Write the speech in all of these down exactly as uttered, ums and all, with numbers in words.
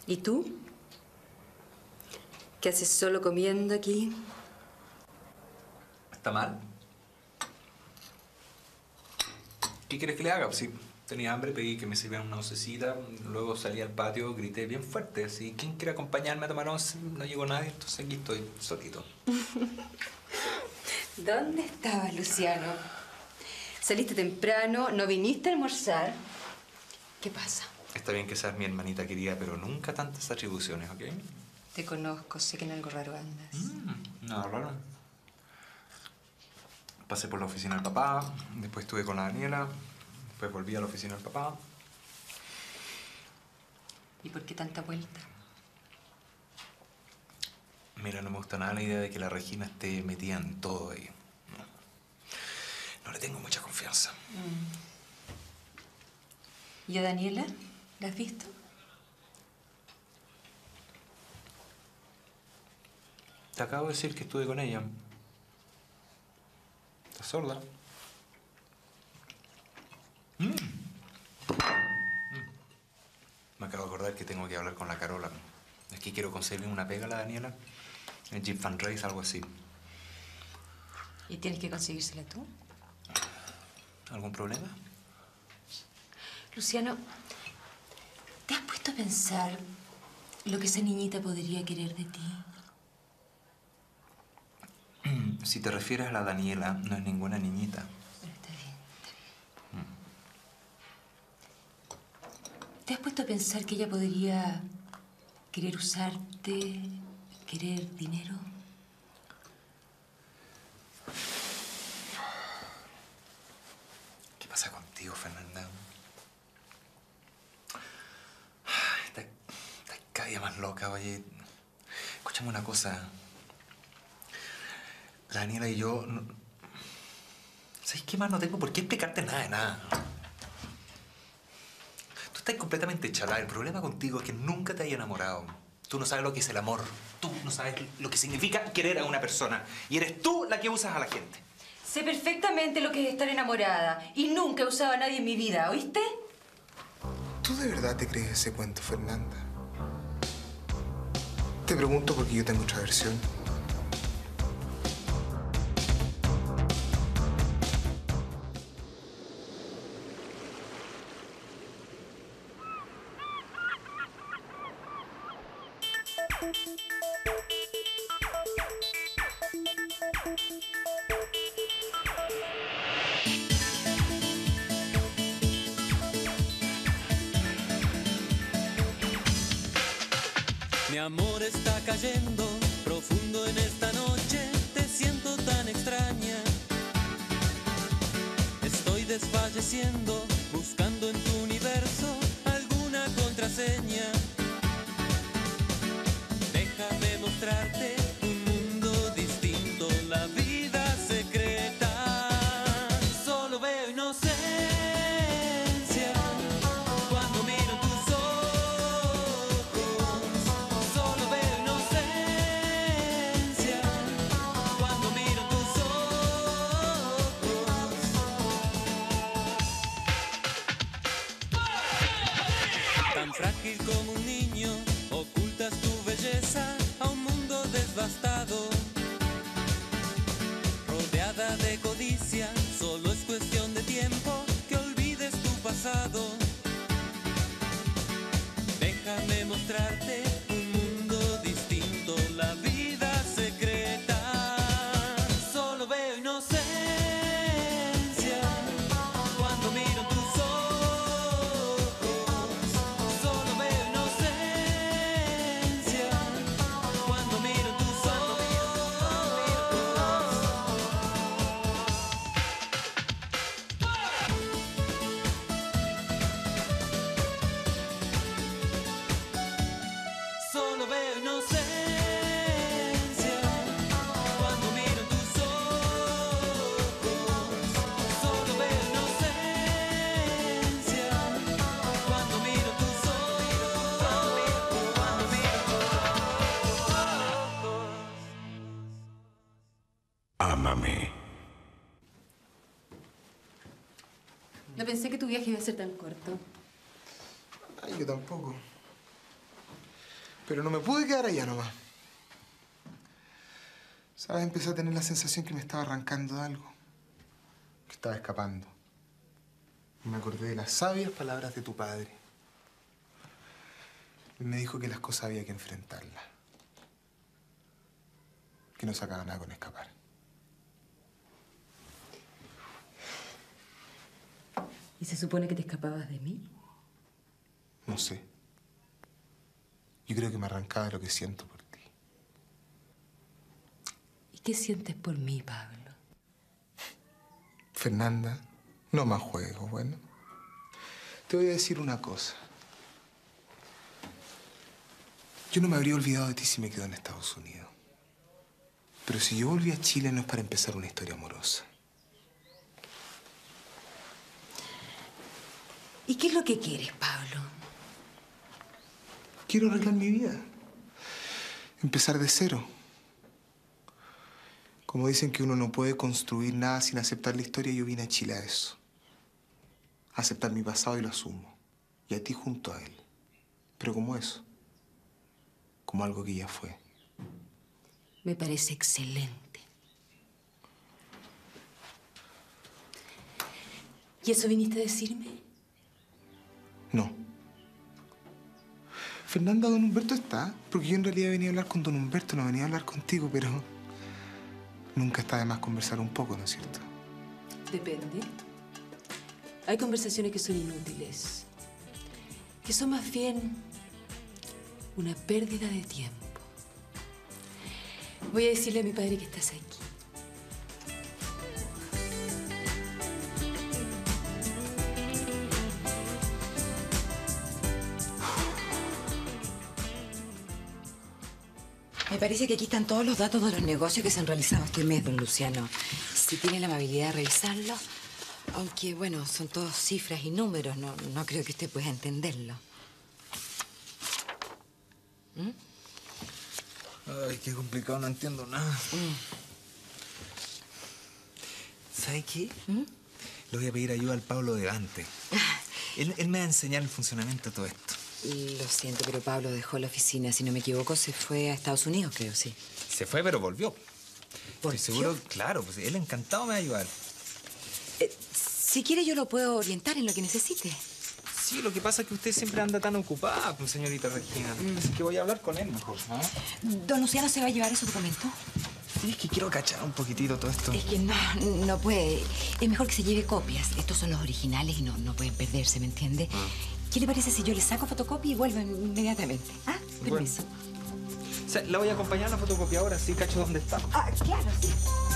¿Y tú? ¿Qué haces solo comiendo aquí? ¿Está mal? ¿Qué quieres que le haga? Si tenía hambre, pedí que me sirvieran una oncecita, luego salí al patio, grité bien fuerte. Si ¿quién quiere acompañarme a tomar once? No llegó nadie, entonces aquí estoy, solito. ¿Dónde estabas, Luciano? Saliste temprano, no viniste a almorzar. ¿Qué pasa? Está bien que seas mi hermanita querida, pero nunca tantas atribuciones, ¿ok? Te conozco, sé que en algo raro andas. Mm, nada raro. Pasé por la oficina del papá, después estuve con la Daniela, después volví a la oficina del papá. ¿Y por qué tanta vuelta? Mira, no me gusta nada la idea de que la Regina esté metida en todo ahí. No, no le tengo mucha confianza. Mm. ¿Y a Daniela? ¿La has visto? Te acabo de decir que estuve con ella. ¿Estás sorda? Mm. Mm. Me acabo de acordar que tengo que hablar con la Carola. Es que quiero conseguirle una pega a la Daniela. En Jeep Fan Race, algo así. ¿Y tienes que conseguírsela tú? ¿Algún problema? Luciano, ¿te has puesto a pensar lo que esa niñita podría querer de ti? Si te refieres a la Daniela, no es ninguna niñita. Pero está bien, está bien. Mm. ¿Te has puesto a pensar que ella podría querer usarte, querer dinero? ¿Qué pasa contigo, Fernanda? Estás, estás cada día más loca, oye. Escúchame una cosa. La Daniela y yo... No... ¿Sabes qué más? No tengo por qué explicarte nada de nada. Tú estás completamente chalada. El problema contigo es que nunca te hayas enamorado. Tú no sabes lo que es el amor. Tú no sabes lo que significa querer a una persona. Y eres tú la que usas a la gente. Sé perfectamente lo que es estar enamorada. Y nunca he usado a nadie en mi vida, ¿oíste? ¿Tú de verdad te crees ese cuento, Fernanda? Te pregunto porque yo tengo otra versión. Mi amor está cayendo profundo en esta noche, te siento tan extraña. Estoy desfalleciendo, buscando en tu universo alguna contraseña. Déjame mostrarte un mundo distinto, la vida secreta. Solo veo inocencia cuando miro en tus ojos. Solo veo inocencia cuando miro en tus ojos. Tan frágil como un niño, ocultas tu belleza a un mundo devastado. Rodeada de codicia, solo es cuestión de tiempo que olvides tu pasado. Déjame mostrarte un mundo distinto, la vida secreta. Solo veo inocencia cuando miro en tus ojos. Solo veo inocencia cuando miro en tus ojos. Solo veo inocencia cuando miro en tus ojos. Solo veo inocencia cuando miro en tus ojos. Cuando miro en tus ojos. Ámame. No pensé que tu viaje iba a ser tan corto. Ay, yo tampoco. Pero no me pude quedar allá nomás. ¿Sabes? Empecé a tener la sensación que me estaba arrancando de algo. Que estaba escapando. Y me acordé de las sabias palabras de tu padre. Él me dijo que las cosas había que enfrentarlas. Que no sacaba nada con escapar. ¿Y se supone que te escapabas de mí? No sé. Yo creo que me arrancaba de lo que siento por ti. ¿Y qué sientes por mí, Pablo? Fernanda, no más juegos, bueno. Te voy a decir una cosa. Yo no me habría olvidado de ti si me quedo en Estados Unidos. Pero si yo volví a Chile no es para empezar una historia amorosa. ¿Y qué es lo que quieres, Pablo? Quiero arreglar mi vida. Empezar de cero. Como dicen que uno no puede construir nada sin aceptar la historia, yo vine a Chile a eso. A aceptar mi pasado y lo asumo. Y a ti junto a él. Pero como eso. Como algo que ya fue. Me parece excelente. ¿Y eso viniste a decirme? No. Fernanda, don Humberto está. Porque yo en realidad venía a hablar con don Humberto, no venía a hablar contigo, pero... nunca está de más conversar un poco, ¿no es cierto? Depende. Hay conversaciones que son inútiles. Que son más bien una pérdida de tiempo. Voy a decirle a mi padre que estás aquí. Me parece que aquí están todos los datos de los negocios que se han realizado este mes, don Luciano. Si tiene la amabilidad de revisarlo, aunque, bueno, son todos cifras y números, no, no creo que usted pueda entenderlo. ¿Mm? Ay, qué complicado, no entiendo nada. Mm. ¿Sabe qué? ¿Mm? Le voy a pedir ayuda al Pablo de Gante. Él, él me va a enseñar el funcionamiento de todo esto. Lo siento, pero Pablo dejó la oficina. Si no me equivoco, se fue a Estados Unidos, creo, sí. Se fue, pero volvió. ¿Volvió? Estoy seguro, claro, pues él encantado me va a ayudar. Eh, si quiere, yo lo puedo orientar en lo que necesite. Sí, lo que pasa es que usted siempre anda tan ocupada, pues, señorita Regina. Mm. Así que voy a hablar con él mejor, ¿no? ¿Don Luciano se va a llevar esos documentos? Sí, es que quiero cachar un poquitito todo esto. Es que no, no puede. Es mejor que se lleve copias. Estos son los originales y no, no pueden perderse, ¿me entiende? Ah. ¿Qué le parece si yo le saco fotocopia y vuelvo inmediatamente? ¿Ah? Permiso. O sea, la voy a acompañar a la fotocopiadora, así cacho dónde está. Ah, claro, sí.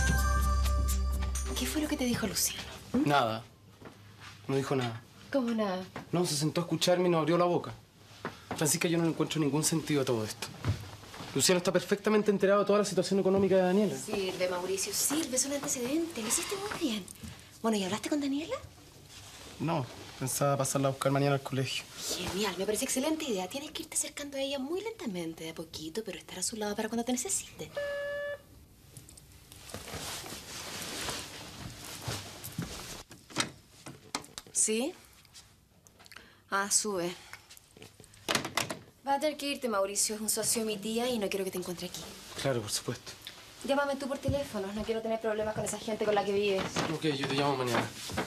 ¿Qué fue lo que te dijo Luciano? Nada. No dijo nada. ¿Cómo nada? No, se sentó a escucharme y no abrió la boca. Francisca, yo no encuentro ningún sentido a todo esto. Luciano está perfectamente enterado de toda la situación económica de Daniela. Sirve, Mauricio, sirve. Es un antecedente. Lo hiciste muy bien. Bueno, ¿y hablaste con Daniela? No, pensaba pasarla a buscar mañana al colegio. Genial, me parece excelente idea. Tienes que irte acercando a ella muy lentamente, de a poquito, pero estar a su lado para cuando te necesite. ¿Sí? Ah, sube. Vas a tener que irte, Mauricio. Es un socio de mi tía y no quiero que te encuentre aquí. Claro, por supuesto. Llámame tú por teléfono. No quiero tener problemas con esa gente con la que vives. Ok, yo te llamo mañana.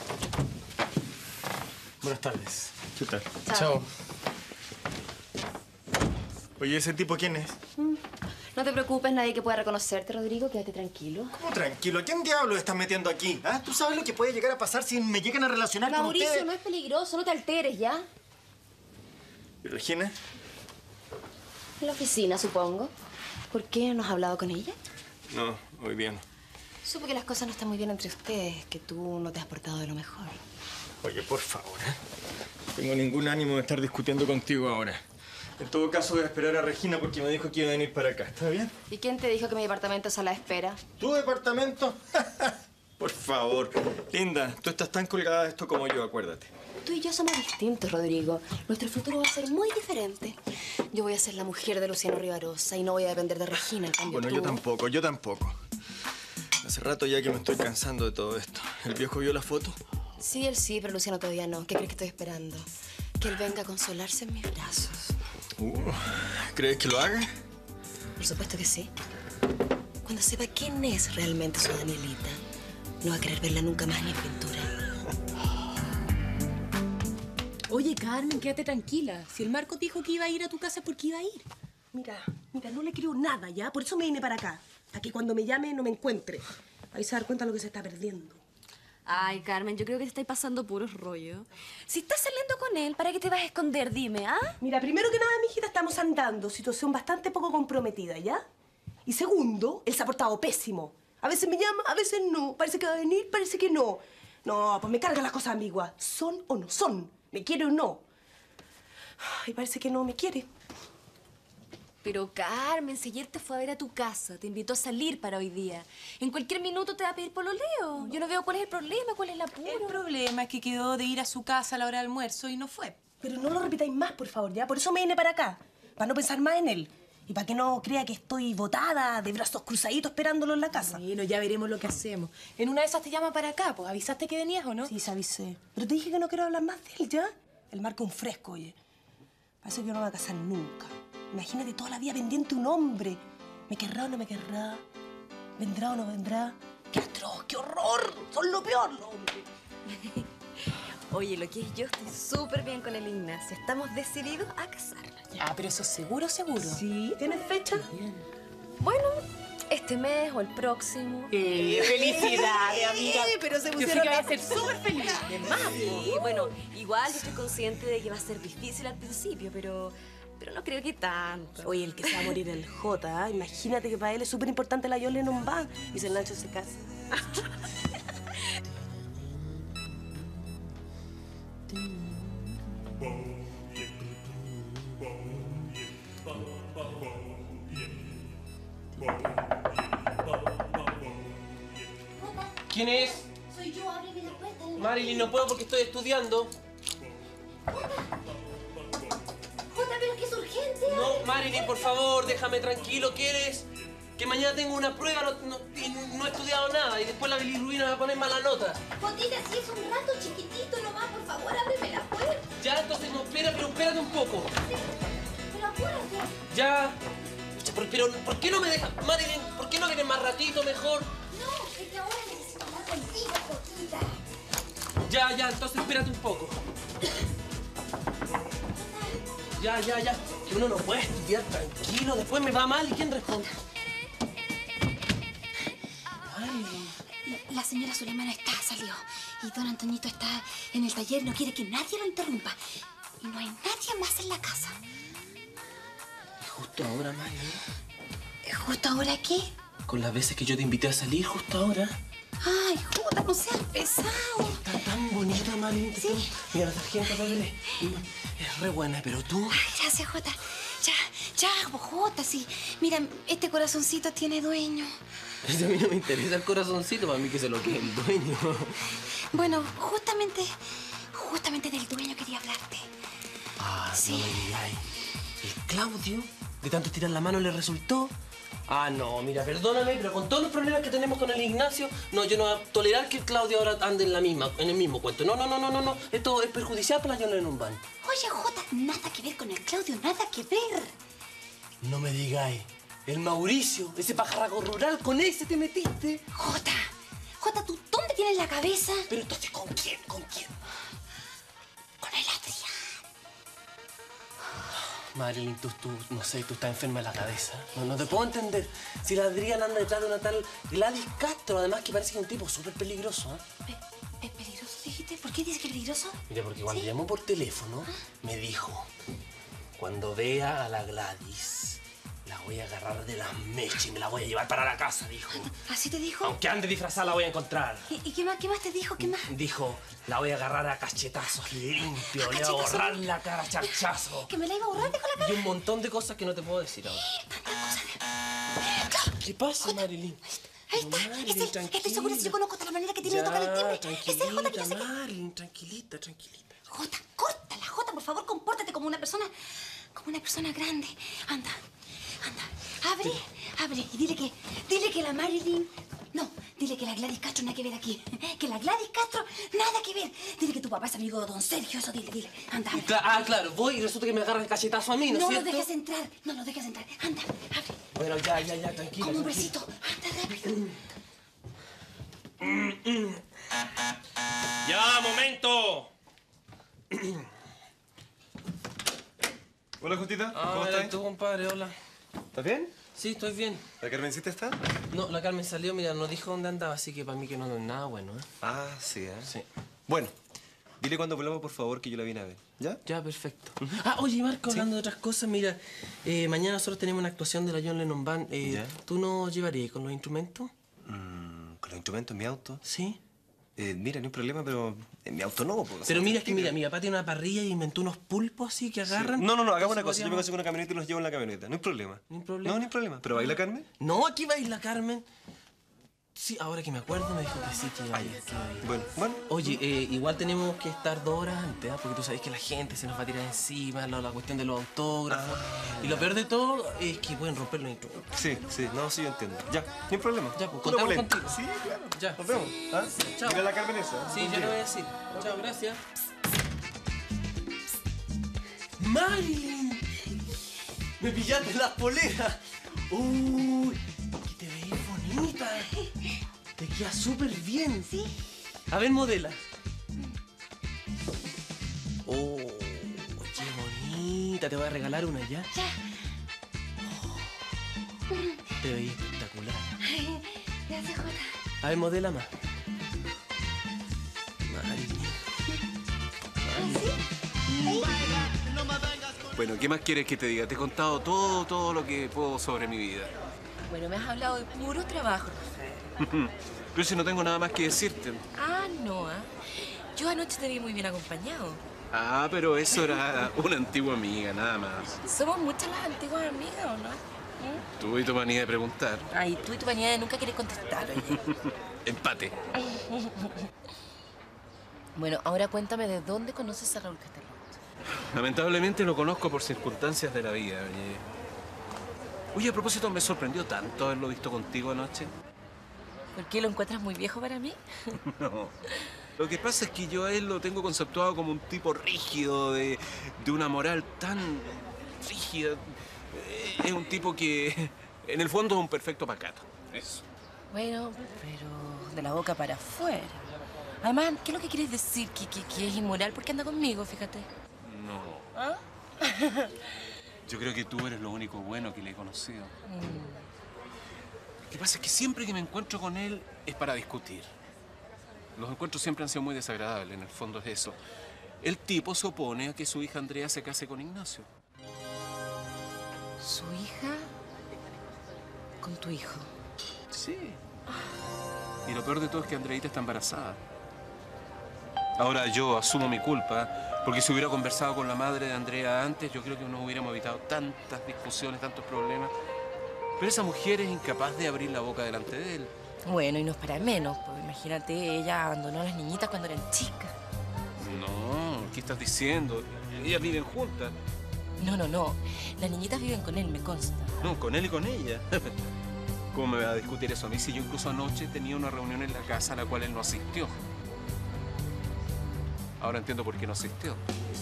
Buenas tardes. ¿Qué tal? Chao. Chao. Oye, ¿ese tipo quién es? Mm. No te preocupes, nadie que pueda reconocerte, Rodrigo. Quédate tranquilo. ¿Cómo tranquilo? ¿A quién diablos estás metiendo aquí? ¿Ah? ¿Tú sabes lo que puede llegar a pasar si me llegan a relacionar Mauricio, con ustedes? no es peligroso. No te alteres, ¿ya? ¿Y Regina? En la oficina, supongo. ¿Por qué? ¿No has hablado con ella? No, hoy día no. Supo que las cosas no están muy bien entre ustedes, que tú no te has portado de lo mejor. Oye, por favor, ¿eh? No tengo ningún ánimo de estar discutiendo contigo ahora. En todo caso, voy a esperar a Regina porque me dijo que iba a venir para acá. ¿Está bien? ¿Y quién te dijo que mi departamento es a la espera? ¿Tu departamento? Por favor. Linda, tú estás tan colgada de esto como yo, acuérdate. Tú y yo somos distintos, Rodrigo. Nuestro futuro va a ser muy diferente. Yo voy a ser la mujer de Luciano Rivarosa y no voy a depender de Regina. En cambio, Bueno, tú... yo tampoco, yo tampoco. Hace rato ya que me estoy cansando de todo esto. ¿El viejo vio la foto? Sí, él sí, pero Luciano todavía no. ¿Qué crees que estoy esperando? Que él venga a consolarse en mis brazos. Uh, ¿crees que lo haga? Por supuesto que sí. Cuando sepa quién es realmente su Danielita, no va a querer verla nunca más ni en pintura. Oye, Carmen, quédate tranquila. Si el Marco dijo que iba a ir a tu casa, ¿por qué iba a ir? Mira, mira, no le creo nada, ¿ya? Por eso me vine para acá. Para que cuando me llame no me encuentre. Ahí se va a dar cuenta de lo que se está perdiendo. Ay, Carmen, yo creo que te estáis pasando puros rollos. Si estás saliendo con él, ¿para qué te vas a esconder? Dime, ¿ah? Mira, primero que nada, mijita, estamos andando. Situación bastante poco comprometida, ¿ya? Y segundo, él se ha portado pésimo. A veces me llama, a veces no. Parece que va a venir, parece que no. No, pues me cargan las cosas ambiguas. ¿Son o no son? ¿Me quiere o no? Y parece que no me quiere. Pero, Carmen, si ayer te fue a ver a tu casa, te invitó a salir para hoy día. En cualquier minuto te va a pedir pololeo. Yo no veo cuál es el problema, cuál es el apuro. El problema es que quedó de ir a su casa a la hora de almuerzo y no fue. Pero no lo repitáis más, por favor, ¿ya? Por eso me vine para acá. Para no pensar más en él. Y para que no crea que estoy botada, de brazos cruzaditos, esperándolo en la casa. Bueno, ya veremos lo que hacemos. En una de esas te llama para acá, pues. ¿Avisaste que venías o no? Sí, se avisé. Pero te dije que no quiero hablar más de él, ¿ya? El Marco es un fresco, oye. Parece que yo no me voy a casar nunca. Imagínate toda la vida pendiente un hombre. ¿Me querrá o no me querrá? ¿Vendrá o no vendrá? ¡Qué atroz, qué horror! Son lo peor, los hombres. Oye, lo que es yo, estoy súper bien con el Ignacio. Estamos decididos a casarnos. Ah, pero eso seguro, seguro. Sí, ¿tienes fecha? Bien. Bueno, este mes o el próximo. Eh, ¡Felicidades, amiga! Sí, pero se Yo pusieron sé que va a- a ser súper feliz. De más, Sí, bueno, igual yo estoy consciente de que va a ser difícil al principio, pero, pero no creo que tanto. Oye, el que se va a morir el Jota, ¿ah? Imagínate que para él es súper importante la John Lennon Band. Y si el Nacho se casa. ¿Quién es? Soy yo, ábreme la puerta. Marilyn, no puedo porque estoy estudiando. Jota, pero que es urgente. No, Marilyn, por favor, déjame tranquilo. ¿Quieres? Que mañana tengo una prueba no, no, y no he estudiado nada y después la bilirrubina me va a poner mala nota. Jotita, si es un rato chiquitito nomás, por favor, ábreme la puerta. Ya, entonces no, espera, pero espérate un poco. Pero apúrate. Ya. Pero, pero, ¿por qué no me dejas, Marilyn? ¿Por qué no vienes más ratito mejor? No, es que ahora necesito hablar contigo, Jotita. Ya, ya, entonces espérate un poco. Ya, ya, ya. Que uno no puede estudiar tranquilo, después me va mal y ¿quién responde? La, la señora Zulema no está, salió. Y don Antoñito está en el taller, no quiere que nadie lo interrumpa. Y no hay nadie más en la casa. ¿Y justo ahora, Marilyn? ¿Justo ahora qué? Con las veces que yo te invité a salir, justo ahora. Ay, Jota, no seas pesado. Está tan bonita, Marilyn. Sí. Mira, la tarjeta, padre. Es re buena, pero tú... Ay, gracias, Jota. Ya, ya, Jota, sí. Mira, este corazoncito tiene dueño. A mí no me interesa el corazoncito, para mí que se lo quede el dueño. Bueno, justamente, justamente del dueño quería hablarte. Ah, Sí. no me digáis. ¿El Claudio? ¿De tanto estirar la mano le resultó? Ah, no, mira, perdóname, pero con todos los problemas que tenemos con el Ignacio, no, yo no voy a tolerar que el Claudio ahora ande en la misma, en el mismo cuento. No, no, no, no, no, no. Esto es perjudicial para la John Lennon Band. Oye, Jota, nada que ver con el Claudio, nada que ver. No me digáis. El Mauricio, ese pajarraco rural, con ese te metiste. Jota, Jota, ¿tú dónde tienes la cabeza? Pero entonces, ¿con quién? ¿Con quién? Con el Adrián. Marilyn, tú, tú, no sé, tú estás enferma de la cabeza. No, no te puedo entender. Si la Adriana anda detrás de una tal Gladys Castro, además que parece que es un tipo súper peligroso, ¿eh? ¿Es peligroso, dijiste? ¿Por qué dices que es peligroso? Mira, porque cuando llamó por teléfono, me dijo, cuando vea a la Gladys, la voy a agarrar de las mechas y me la voy a llevar para la casa, dijo. ¿Así te dijo? Aunque ande disfrazada, la voy a encontrar. ¿Y, y qué más, qué más te dijo? ¿Qué más? Dijo, la voy a agarrar a cachetazos limpio, le voy a cachetazos? borrar la cara a charchazo. ¿Que me la iba a borrar? Dijo la Y un montón de cosas que no te puedo decir ahora. ¿Qué pasa, Marilyn? Ahí está, Marilyn, es él. Estoy segura si yo conozco hasta la manera que tiene de tocar el timbre. Es el Jota que yo sé que... Marilyn, tranquilita, tranquilita. Jota, córtala, Jota, por favor, compórtate como una persona... como una persona grande. Anda, anda, abre, abre y dile que... dile que la Marilyn... no, Dile que la Gladys Castro nada que ver aquí. Que la Gladys Castro nada que ver. Dile que tu papá es amigo de don Sergio. Eso, dile, dile. Anda. Cla- ah, claro, voy y resulta que me agarra el cachetazo a mí, ¿no es No cierto? lo dejes entrar. No lo dejes entrar. Anda, abre. Bueno, ya, ya, ya, tranquilo. Como un tranquilo. besito. Anda, rápido. ¡Ya, momento! Hola, Justita. Ah, ¿Cómo eres estás? tú, compadre, hola. ¿Estás bien? Sí, estoy bien. ¿La Carmencita está? No, la Carmen salió, mira, no dijo dónde andaba, así que para mí que no, no es nada bueno, ¿eh? Ah, sí, ¿eh? Sí. Bueno, dile cuando volvamos, por favor, que yo la vine a ver. ¿Ya? Ya, perfecto. Ah, oye, Marco, hablando de otras cosas, mira, eh, mañana nosotros tenemos una actuación de la John Lennon Band. Eh, ¿Ya? ¿Tú nos llevarías con los instrumentos? Mm, ¿Con los instrumentos en mi auto? Sí. Eh, mira, no hay problema, pero en mi auto no. Porque Pero son mira, es que fantásticas. mira, mi papá tiene una parrilla y inventó unos pulpos así que Sí. agarran. No, no, no, hagamos una Entonces cosa. Yo me podríamos- consigo una camioneta y los llevo en la camioneta. No hay problema. ¿No hay problema? No, no hay problema. ¿Pero baila Carmen? No, aquí va a ir la Carmen. Sí, ahora que me acuerdo me dijo que sí, que iba a ir, que iba a ir. Bueno, bueno. Oye, eh, igual tenemos que estar dos horas antes, ¿ah? Porque tú sabes que la gente se nos va a tirar encima, la, la cuestión de los autógrafos. Y lo peor de todo es que pueden romper los instrumentos. Sí, sí, no, sí, yo entiendo. Ya, no hay problema. Ya, pues Pura contamos polenta. contigo. Sí, claro. Ya. Nos vemos. ¿Ah? Chao. Dile a la Carmen eso. Sí, yo le voy a decir. Chao, gracias. ¡Marilyn! ¡Me pillaste las poleras! ¡Uy! ¡Que te veis bonita! Te queda súper bien. Sí. A ver, modela. ¡Oh! ¡Qué bonita! Te voy a regalar una ya. Ya. Te veis espectacular. Ay, gracias, Jota. A ver, modela más. Marilyn. Bueno, ¿qué más quieres que te diga? Te he contado todo, todo lo que puedo sobre mi vida. Bueno, me has hablado de puro trabajo, Rafael. Pero si no tengo nada más que decirte. Ah, no, ¿ah? Yo anoche te vi muy bien acompañado. Ah, pero eso era una antigua amiga, nada más. ¿Somos muchas las antiguas amigas o no? ¿Mm? Tú y tu manía de preguntar. Ay, tú y tu manía de nunca quieres contestar, oye. Empate. Bueno, ahora cuéntame de dónde conoces a Raúl Castellón. Lamentablemente lo conozco por circunstancias de la vida, oye. Oye, a propósito, me sorprendió tanto haberlo visto contigo anoche. ¿Por qué lo encuentras muy viejo para mí? No. Lo que pasa es que yo a él lo tengo conceptuado como un tipo rígido, de, de una moral tan rígida. Eh, Es un tipo que, en el fondo, es un perfecto pacato. Eso. Bueno, pero de la boca para afuera. Además, ¿qué es lo que quieres decir? ¿Que, que, que es inmoral porque anda conmigo, fíjate? No. ¿Ah? Yo creo que tú eres lo único bueno que le he conocido. Mm. Lo que pasa es que siempre que me encuentro con él es para discutir. Los encuentros siempre han sido muy desagradables, en el fondo es eso. El tipo se opone a que su hija Andrea se case con Ignacio. ¿Su hija? ¿Con tu hijo? Sí. Y lo peor de todo es que Andreita está embarazada. Ahora yo asumo mi culpa, porque si hubiera conversado con la madre de Andrea antes, yo creo que nos hubiéramos evitado tantas discusiones, tantos problemas. Pero esa mujer es incapaz de abrir la boca delante de él. Bueno, y no es para menos, pues imagínate, ella abandonó a las niñitas cuando eran chicas. No, ¿qué estás diciendo? Ellas viven juntas. No, no, no. Las niñitas viven con él, me consta. No, con él y con ella. ¿Cómo me va a discutir eso a mí si yo incluso anoche tenía una reunión en la casa a la cual él no asistió? Ahora entiendo por qué no asistió.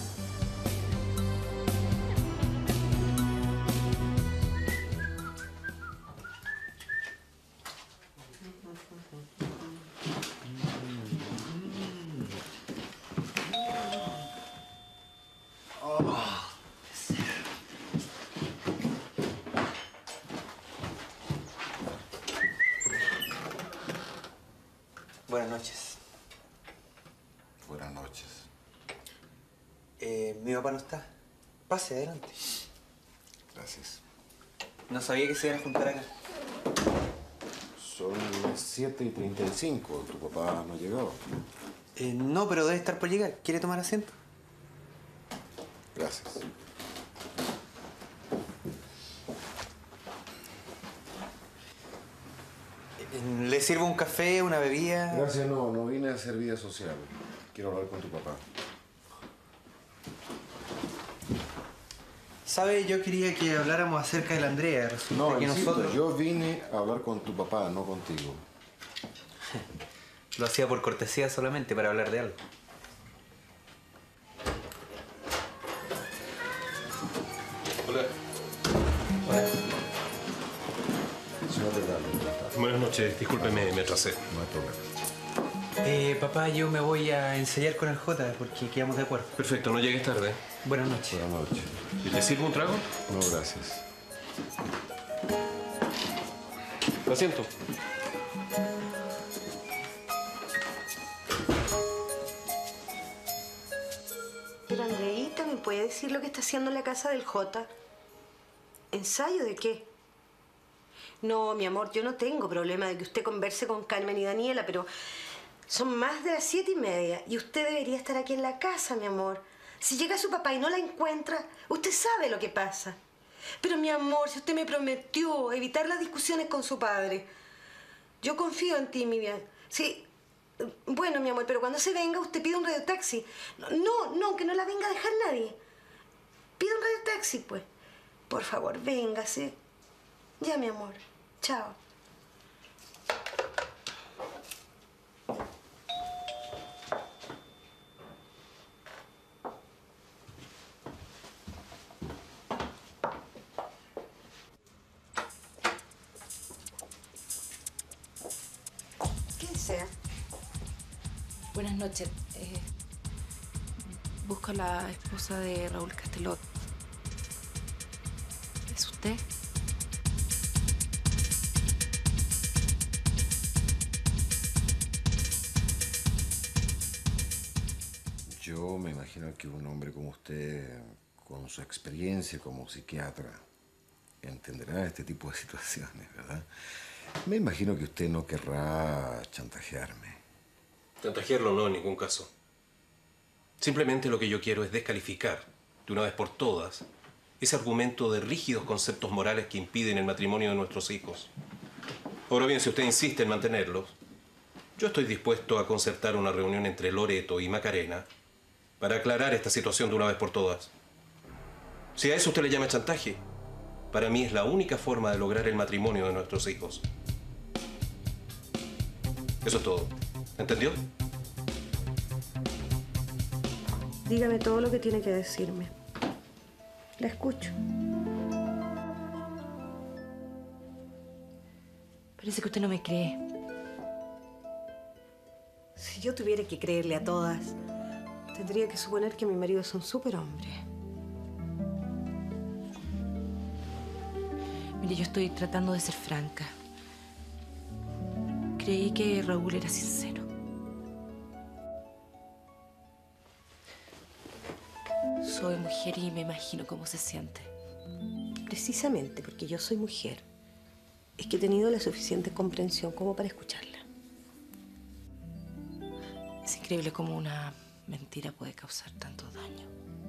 Buenas noches. Buenas noches. Eh, mi papá no está. Pase, adelante. Gracias. No sabía que se iban a juntar acá. Son las siete y treinta y cinco. Tu papá no ha llegado. Eh, no, pero debe estar por llegar. ¿Quiere tomar asiento? Gracias. Eh, ¿Le sirvo un café, una bebida? Gracias, no. No vine a hacer vida social. Quiero hablar con tu papá. ¿Sabe? Yo quería que habláramos acerca de la Andrea. Resulta No, que insisto, nosotros... yo vine a hablar con tu papá, no contigo. Lo hacía por cortesía solamente, para hablar de algo. Hola. Hola. Señor Bernardo. Buenas noches. Discúlpeme, me atrasé. No hay problema. Eh, papá, yo me voy a ensayar con el Jota porque quedamos de acuerdo. Perfecto, no llegues tarde. Buenas noches. Buenas noches. ¿Y te sirvo un trago? No, gracias. Lo siento. Pero Andreita, ¿me puede decir lo que está haciendo en la casa del Jota? ¿Ensayo de qué? No, mi amor, yo no tengo problema de que usted converse con Carmen y Daniela, pero son más de las siete y media y usted debería estar aquí en la casa, mi amor. Si llega su papá y no la encuentra, usted sabe lo que pasa. Pero, mi amor, si usted me prometió evitar las discusiones con su padre, yo confío en ti, mi bien. Sí, bueno, mi amor, pero cuando se venga, usted pide un radiotaxi. No, no, que no la venga a dejar nadie. Pide un radiotaxi, pues. Por favor, véngase. Ya, mi amor. Chao. ¿Qué desea? Buenas noches. Eh, busco a la esposa de Raúl Castelot. ¿Es usted? Yo me imagino que un hombre como usted, con su experiencia como psiquiatra, entenderá este tipo de situaciones, ¿verdad? Me imagino que usted no querrá chantajearme. Chantajearlo no, en ningún caso. Simplemente lo que yo quiero es descalificar, de una vez por todas, ese argumento de rígidos conceptos morales que impiden el matrimonio de nuestros hijos. Ahora bien, si usted insiste en mantenerlos, yo estoy dispuesto a concertar una reunión entre Loreto y Macarena para aclarar esta situación de una vez por todas. Si a eso usted le llama chantaje, para mí es la única forma de lograr el matrimonio de nuestros hijos. Eso es todo. ¿Entendió? Dígame todo lo que tiene que decirme. La escucho. Parece que usted no me cree. Si yo tuviera que creerle a todas, tendría que suponer que mi marido es un superhombre. Mire, yo estoy tratando de ser franca. Creí que Raúl era sincero. Soy mujer y me imagino cómo se siente. Precisamente porque yo soy mujer, es que he tenido la suficiente comprensión como para escucharla. Es increíble cómo una mentira puede causar tanto daño.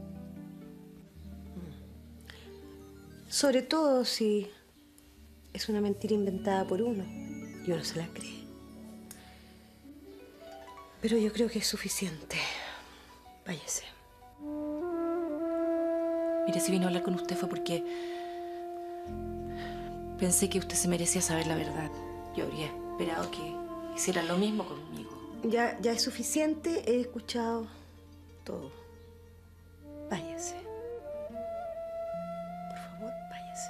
Sobre todo si es una mentira inventada por uno y uno se la cree. Pero yo creo que es suficiente. Váyase. Mire, si vine a hablar con usted fue porque pensé que usted se merecía saber la verdad. Yo habría esperado que hiciera lo mismo conmigo. Ya, ya es suficiente, he escuchado todo. Váyase. Por favor, váyase.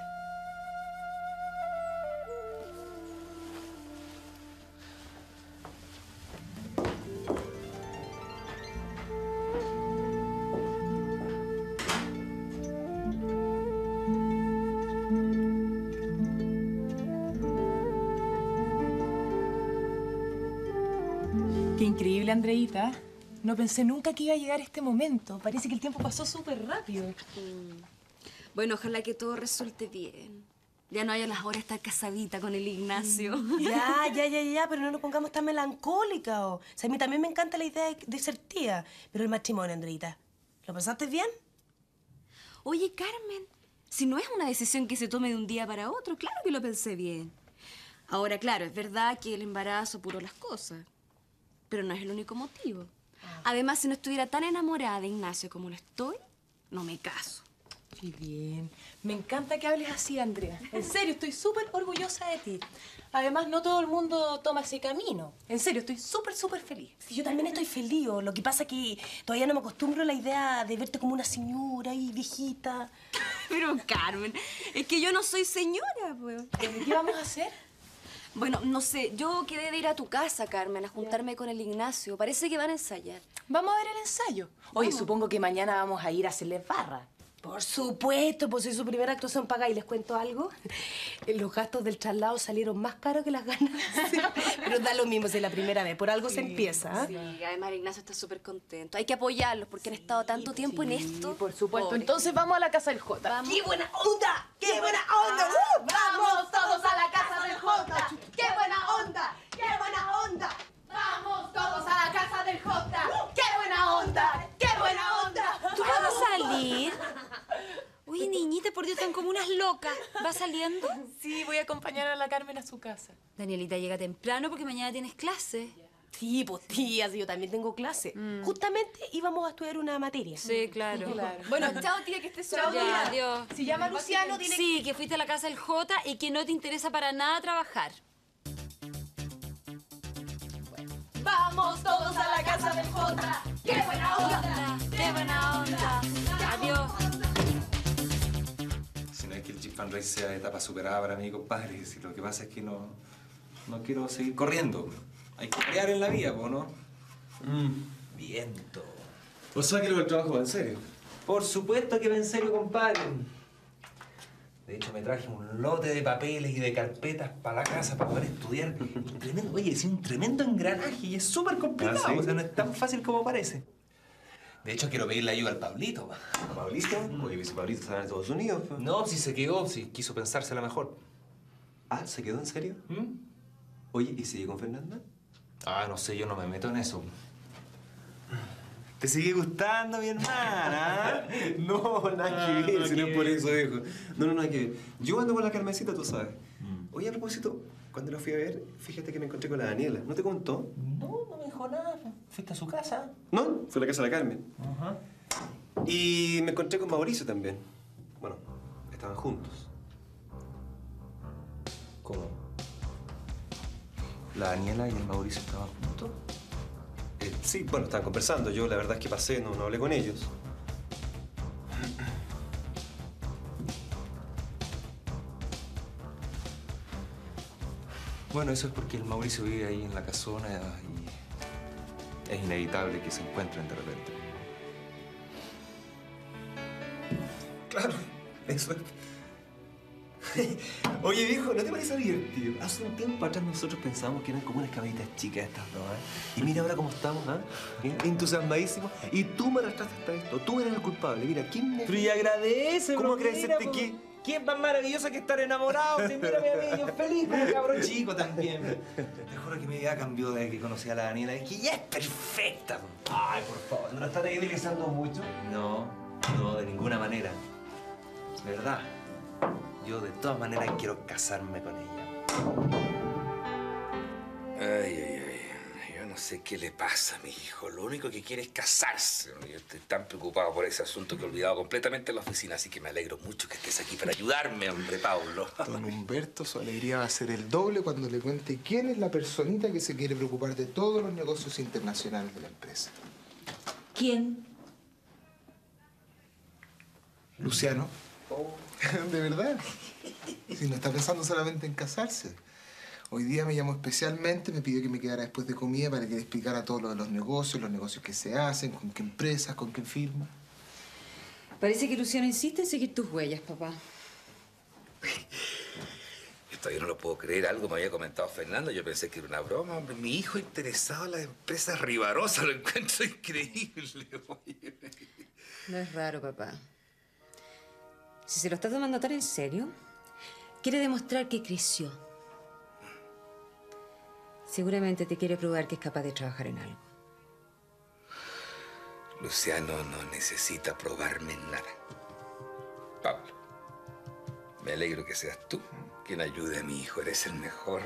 Qué increíble, Andreita. No pensé nunca que iba a llegar este momento. Parece que el tiempo pasó súper rápido. Mm. Bueno, ojalá que todo resulte bien. Ya no haya las horas estar casadita con el Ignacio. Ya, ya, ya, ya, pero no nos pongamos tan melancólicas. O sea, a mí también me encanta la idea de, de ser tía. Pero el matrimonio, Andreita, ¿lo pasaste bien? Oye, Carmen, si no es una decisión que se tome de un día para otro, claro que lo pensé bien. Ahora, claro, es verdad que el embarazo apuró las cosas, pero no es el único motivo. Además, si no estuviera tan enamorada de Ignacio como lo estoy, no me caso. Qué bien. Me encanta que hables así, Andrea. En serio, estoy súper orgullosa de ti. Además, no todo el mundo toma ese camino. En serio, estoy súper, súper feliz. Sí, yo también estoy feliz. o Lo que pasa es que todavía no me acostumbro a la idea de verte como una señora y viejita. Pero, Carmen, es que yo no soy señora, pues. ¿Qué vamos a hacer? Bueno, no sé, yo quedé de ir a tu casa, Carmen, a juntarme con el Ignacio. Parece que van a ensayar. Vamos a ver el ensayo. Oye, Vamos. supongo que mañana vamos a ir a hacerles barra. Por supuesto, pues es su primera actuación paga. Y les cuento algo. Los gastos del traslado salieron más caros que las ganancias. Pero da lo mismo si es la primera vez. Por algo se empieza. ¿eh? Sí, además el Ignacio está súper contento. Hay que apoyarlos porque han estado tanto tiempo en esto. Por supuesto. Pobre. Entonces vamos a la casa del Jota. Vamos. ¡Qué buena onda! ¡Qué buena onda! ¡Uh! ¡Vamos todos a la casa del Jota! ¡Qué buena onda! ¡Qué buena onda! ¡Vamos todos a la casa del Jota! ¡Qué buena onda! ¡Qué buena onda! ¿Tú vas a salir? Uy, niñita, por Dios, están como unas locas. ¿Vas saliendo? Sí, voy a acompañar a la Carmen a su casa. Danielita, llega temprano porque mañana tienes clase. Sí, pues tía, sí, yo también tengo clase. Justamente íbamos a estudiar una materia. Sí, claro. Bueno, chao, tía, que estés Chao, sola. tía. Adiós. Si llama Luciano, dile... Sí, que fuiste a la casa del Jota y que no te interesa para nada trabajar. ¡Vamos todos a la casa del Jota! ¡Qué buena onda! ¡Qué buena onda! Adiós. Si no es que el Jeep Fan Race sea etapa superada para mí, compadre. Si lo que pasa es que no, no quiero seguir corriendo. Hay que crear en la vida, ¿po, no? Mm. Viento. O sea que lo del trabajo va en serio. Por supuesto que va en serio, compadre. De hecho, me traje un lote de papeles y de carpetas para la casa para poder estudiar. Un tremendo, oye, es un tremendo engranaje y es súper complicado. ¿Ah, sí? O sea, no es tan fácil como parece. De hecho, quiero pedirle ayuda al Pablito. ¿A Pablito? Oye, si Pablito está en Estados Unidos. pues. No, si se quedó, si quiso pensársela mejor. Ah, ¿se quedó en serio? ¿Mm? Oye, ¿y sigue con Fernanda? Ah, no sé, yo no me meto en eso. ¿Te sigue gustando mi hermana? No, nada que Ah, ver, nada si no que es por ver. eso, viejo. No, no, nada que ver. Yo ando con la Carmencita, tú sabes. Oye, a propósito, cuando la fui a ver, fíjate que me encontré con la Daniela. ¿No te contó? No, no me dijo nada. ¿Fuiste a su casa? No, fue a la casa de la Carmen. Ajá. Y me encontré con Mauricio también. Bueno, estaban juntos. ¿Cómo? ¿La Daniela y el Mauricio estaban juntos? Eh, sí, bueno, estaban conversando. Yo la verdad es que pasé, no, no hablé con ellos. Bueno, eso es porque el Mauricio vive ahí en la casona y es inevitable que se encuentren de repente. Claro, eso es. Oye, viejo, ¿no te parece divertido? Hace un tiempo atrás nosotros pensábamos que eran como unas cabritas chicas estas dos, ¿eh? Y mira ahora cómo estamos, ¿ah? ¿Eh? Entusiasmadísimos. Y tú me arrastraste hasta esto. Tú eres el culpable. Mira, ¿quién me... Pero y agradece, ¿Cómo bro, mira, agradecerte po. qué? ¿Qué es más maravilloso que estar enamorado? Si mírame a mí, yo feliz como cabrón chico también. Te juro que mi vida cambió desde que conocí a la Daniela. Es que ella es perfecta. po. Ay, por favor, ¿no la estás idealizando mucho? No, no, de ninguna manera. De verdad. Yo de todas maneras quiero casarme con ella. Ay, ay, ay. Yo no sé qué le pasa a mi hijo. Lo único que quiere es casarse. Yo estoy tan preocupado por ese asunto que he olvidado completamente la oficina, así que me alegro mucho que estés aquí para ayudarme, hombre, Paulo. Don Humberto, su alegría va a ser el doble cuando le cuente quién es la personita que se quiere preocupar de todos los negocios internacionales de la empresa. ¿Quién? Luciano. De verdad. Si no está pensando solamente en casarse. Hoy día me llamó especialmente, me pidió que me quedara después de comida para que le explicara todo lo de los negocios, los negocios que se hacen, con qué empresas, con qué firmas. Parece que Luciano insiste en seguir tus huellas, papá. Yo todavía no lo puedo creer. Algo me había comentado Fernando. Yo pensé que era una broma, hombre. Mi hijo interesado en las empresas Rivarosa. Lo encuentro increíble. Oye. No es raro, papá. Si se lo está tomando tan en serio, quiere demostrar que creció. Seguramente te quiere probar que es capaz de trabajar en algo. Luciano no necesita probarme nada. Pablo, me alegro que seas tú quien ayude a mi hijo. Eres el mejor.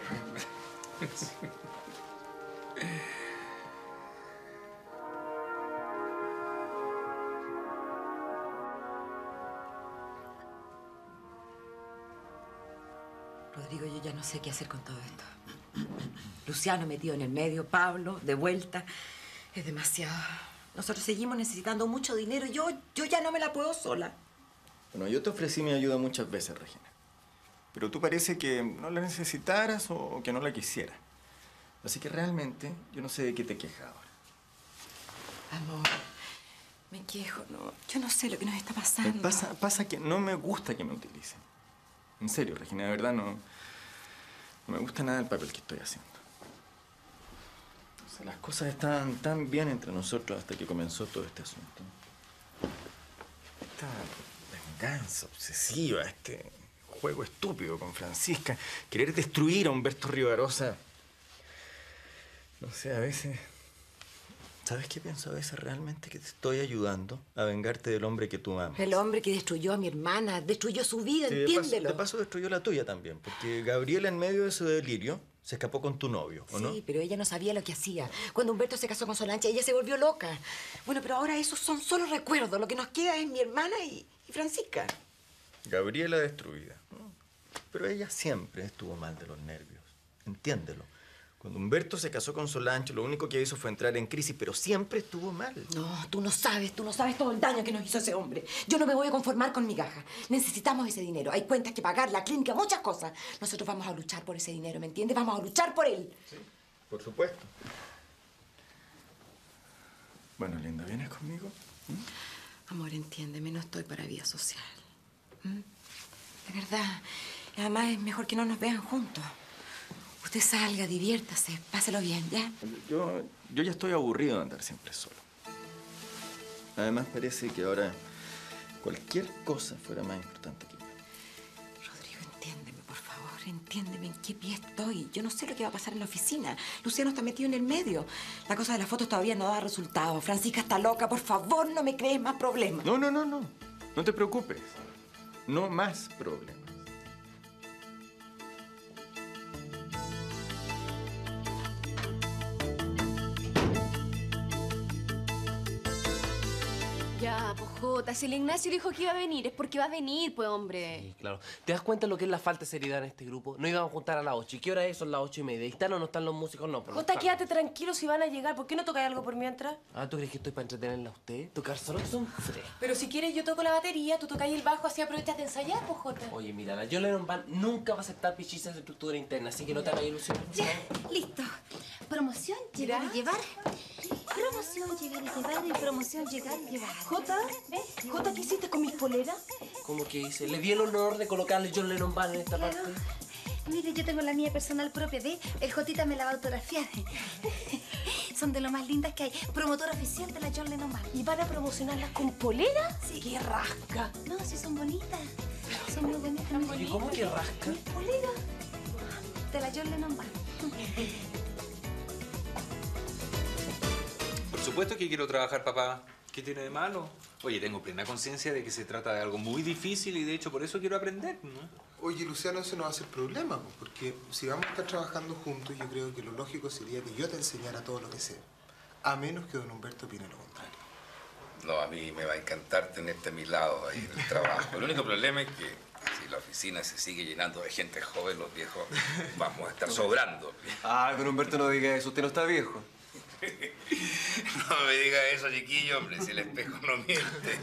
sé qué hacer con todo esto. Luciano metido en el medio, Pablo de vuelta. Es demasiado. Nosotros seguimos necesitando mucho dinero. Yo, yo ya no me la puedo sola. Bueno, yo te ofrecí mi ayuda muchas veces, Regina. Pero tú parece que no la necesitaras o que no la quisieras. Así que realmente yo no sé de qué te quejas ahora. Amor, me quejo, no. Yo no sé lo que nos está pasando. Pasa, pasa que no me gusta que me utilicen. En serio, Regina, de verdad no, no me gusta nada el papel que estoy haciendo. O sea, las cosas estaban tan bien entre nosotros hasta que comenzó todo este asunto. Esta venganza obsesiva, este juego estúpido con Francisca, querer destruir a Humberto Rivarosa. No sé, a veces... ¿Sabes qué pienso a veces realmente? Que te estoy ayudando a vengarte del hombre que tú amas. El hombre que destruyó a mi hermana, destruyó su vida, Sí, de entiéndelo. paso, de paso destruyó la tuya también, porque Gabriela en medio de su delirio se escapó con tu novio, ¿o no? Sí, pero ella no sabía lo que hacía. Cuando Humberto se casó con Solange, ella se volvió loca. Bueno, pero ahora esos son solo recuerdos. Lo que nos queda es mi hermana y, y Francisca. Gabriela destruida. ¿no? Pero ella siempre estuvo mal de los nervios. Entiéndelo. Cuando Humberto se casó con Solange, lo único que hizo fue entrar en crisis, pero siempre estuvo mal. No, tú no sabes, tú no sabes todo el daño que nos hizo ese hombre. Yo no me voy a conformar con migajas. Necesitamos ese dinero. Hay cuentas que pagar, la clínica, muchas cosas. Nosotros vamos a luchar por ese dinero, ¿me entiendes? Vamos a luchar por él. Sí, por supuesto. Bueno, linda, ¿vienes conmigo? ¿Mm? Amor, entiéndeme, no estoy para vida social. ¿Mm? De verdad. Y además es mejor que no nos vean juntos. Usted salga, diviértase, páselo bien, ¿ya? Yo, yo ya estoy aburrido de andar siempre solo. Además, parece que ahora cualquier cosa fuera más importante que yo. Rodrigo, entiéndeme, por favor. Entiéndeme en qué pie estoy. Yo no sé lo que va a pasar en la oficina. Luciano está metido en el medio. La cosa de las fotos todavía no da resultado. Francisca está loca. Por favor, no me crees más problemas. No, no, no, no. No te preocupes. No más problemas. Ya, pues Jota, si el Ignacio dijo que iba a venir, es porque va a venir, pues, hombre. Sí, claro. ¿Te das cuenta lo que es la falta de seriedad en este grupo? No íbamos a juntar a las ocho. ¿Y qué hora es? Son las ocho y media. ¿Y están o no están los músicos? No, pero Jota, no quédate tranquilo si van a llegar. ¿Por qué no tocáis algo por mientras? Ah, ¿tú crees que estoy para entretenerla a usted? Tocar solo que son frescos. Pero si quieres yo toco la batería, tú tocáis el bajo, así aprovechas de ensayar, pues, Jota. Oye, mira, la John Lennon Band nunca va a aceptar pichizas de estructura interna, así que no te hagas ilusiones. Ya, listo. Promoción, llegar y llevar. Promoción, llegar y llevar. Y promoción, llegar y llevar. Jota, Jota, ¿qué hiciste con mis poleras? ¿Cómo que hice? Le di el honor de colocarle John Lennon Band en esta Claro. parte. Mire, yo tengo la mía personal propia, ¿ve? El Jotita me la va a autografiar. Son de lo más lindas que hay. Promotor oficial de la John Lennon Band. ¿Y van a promocionarlas con polera? Sí. ¡Qué rasca! No, sí son bonitas. Son muy bonitas. muy Oye, bonitas. ¿cómo que rasca? Mis poleras de la John Lennon Band. Por supuesto que quiero trabajar, papá. ¿Qué tiene de malo? Oye, tengo plena conciencia de que se trata de algo muy difícil y de hecho por eso quiero aprender, ¿no? Oye, Luciano, eso no va a ser problema, po, porque si vamos a estar trabajando juntos, yo creo que lo lógico sería que yo te enseñara todo lo que sé. A menos que don Humberto opine lo contrario. No, a mí me va a encantar tenerte a mi lado ahí en el trabajo. El único problema es que si la oficina se sigue llenando de gente joven, los viejos vamos a estar sobrando. Ah, pero Humberto, no diga eso. Usted no está viejo. No me diga eso, chiquillo, hombre, si el espejo no miente.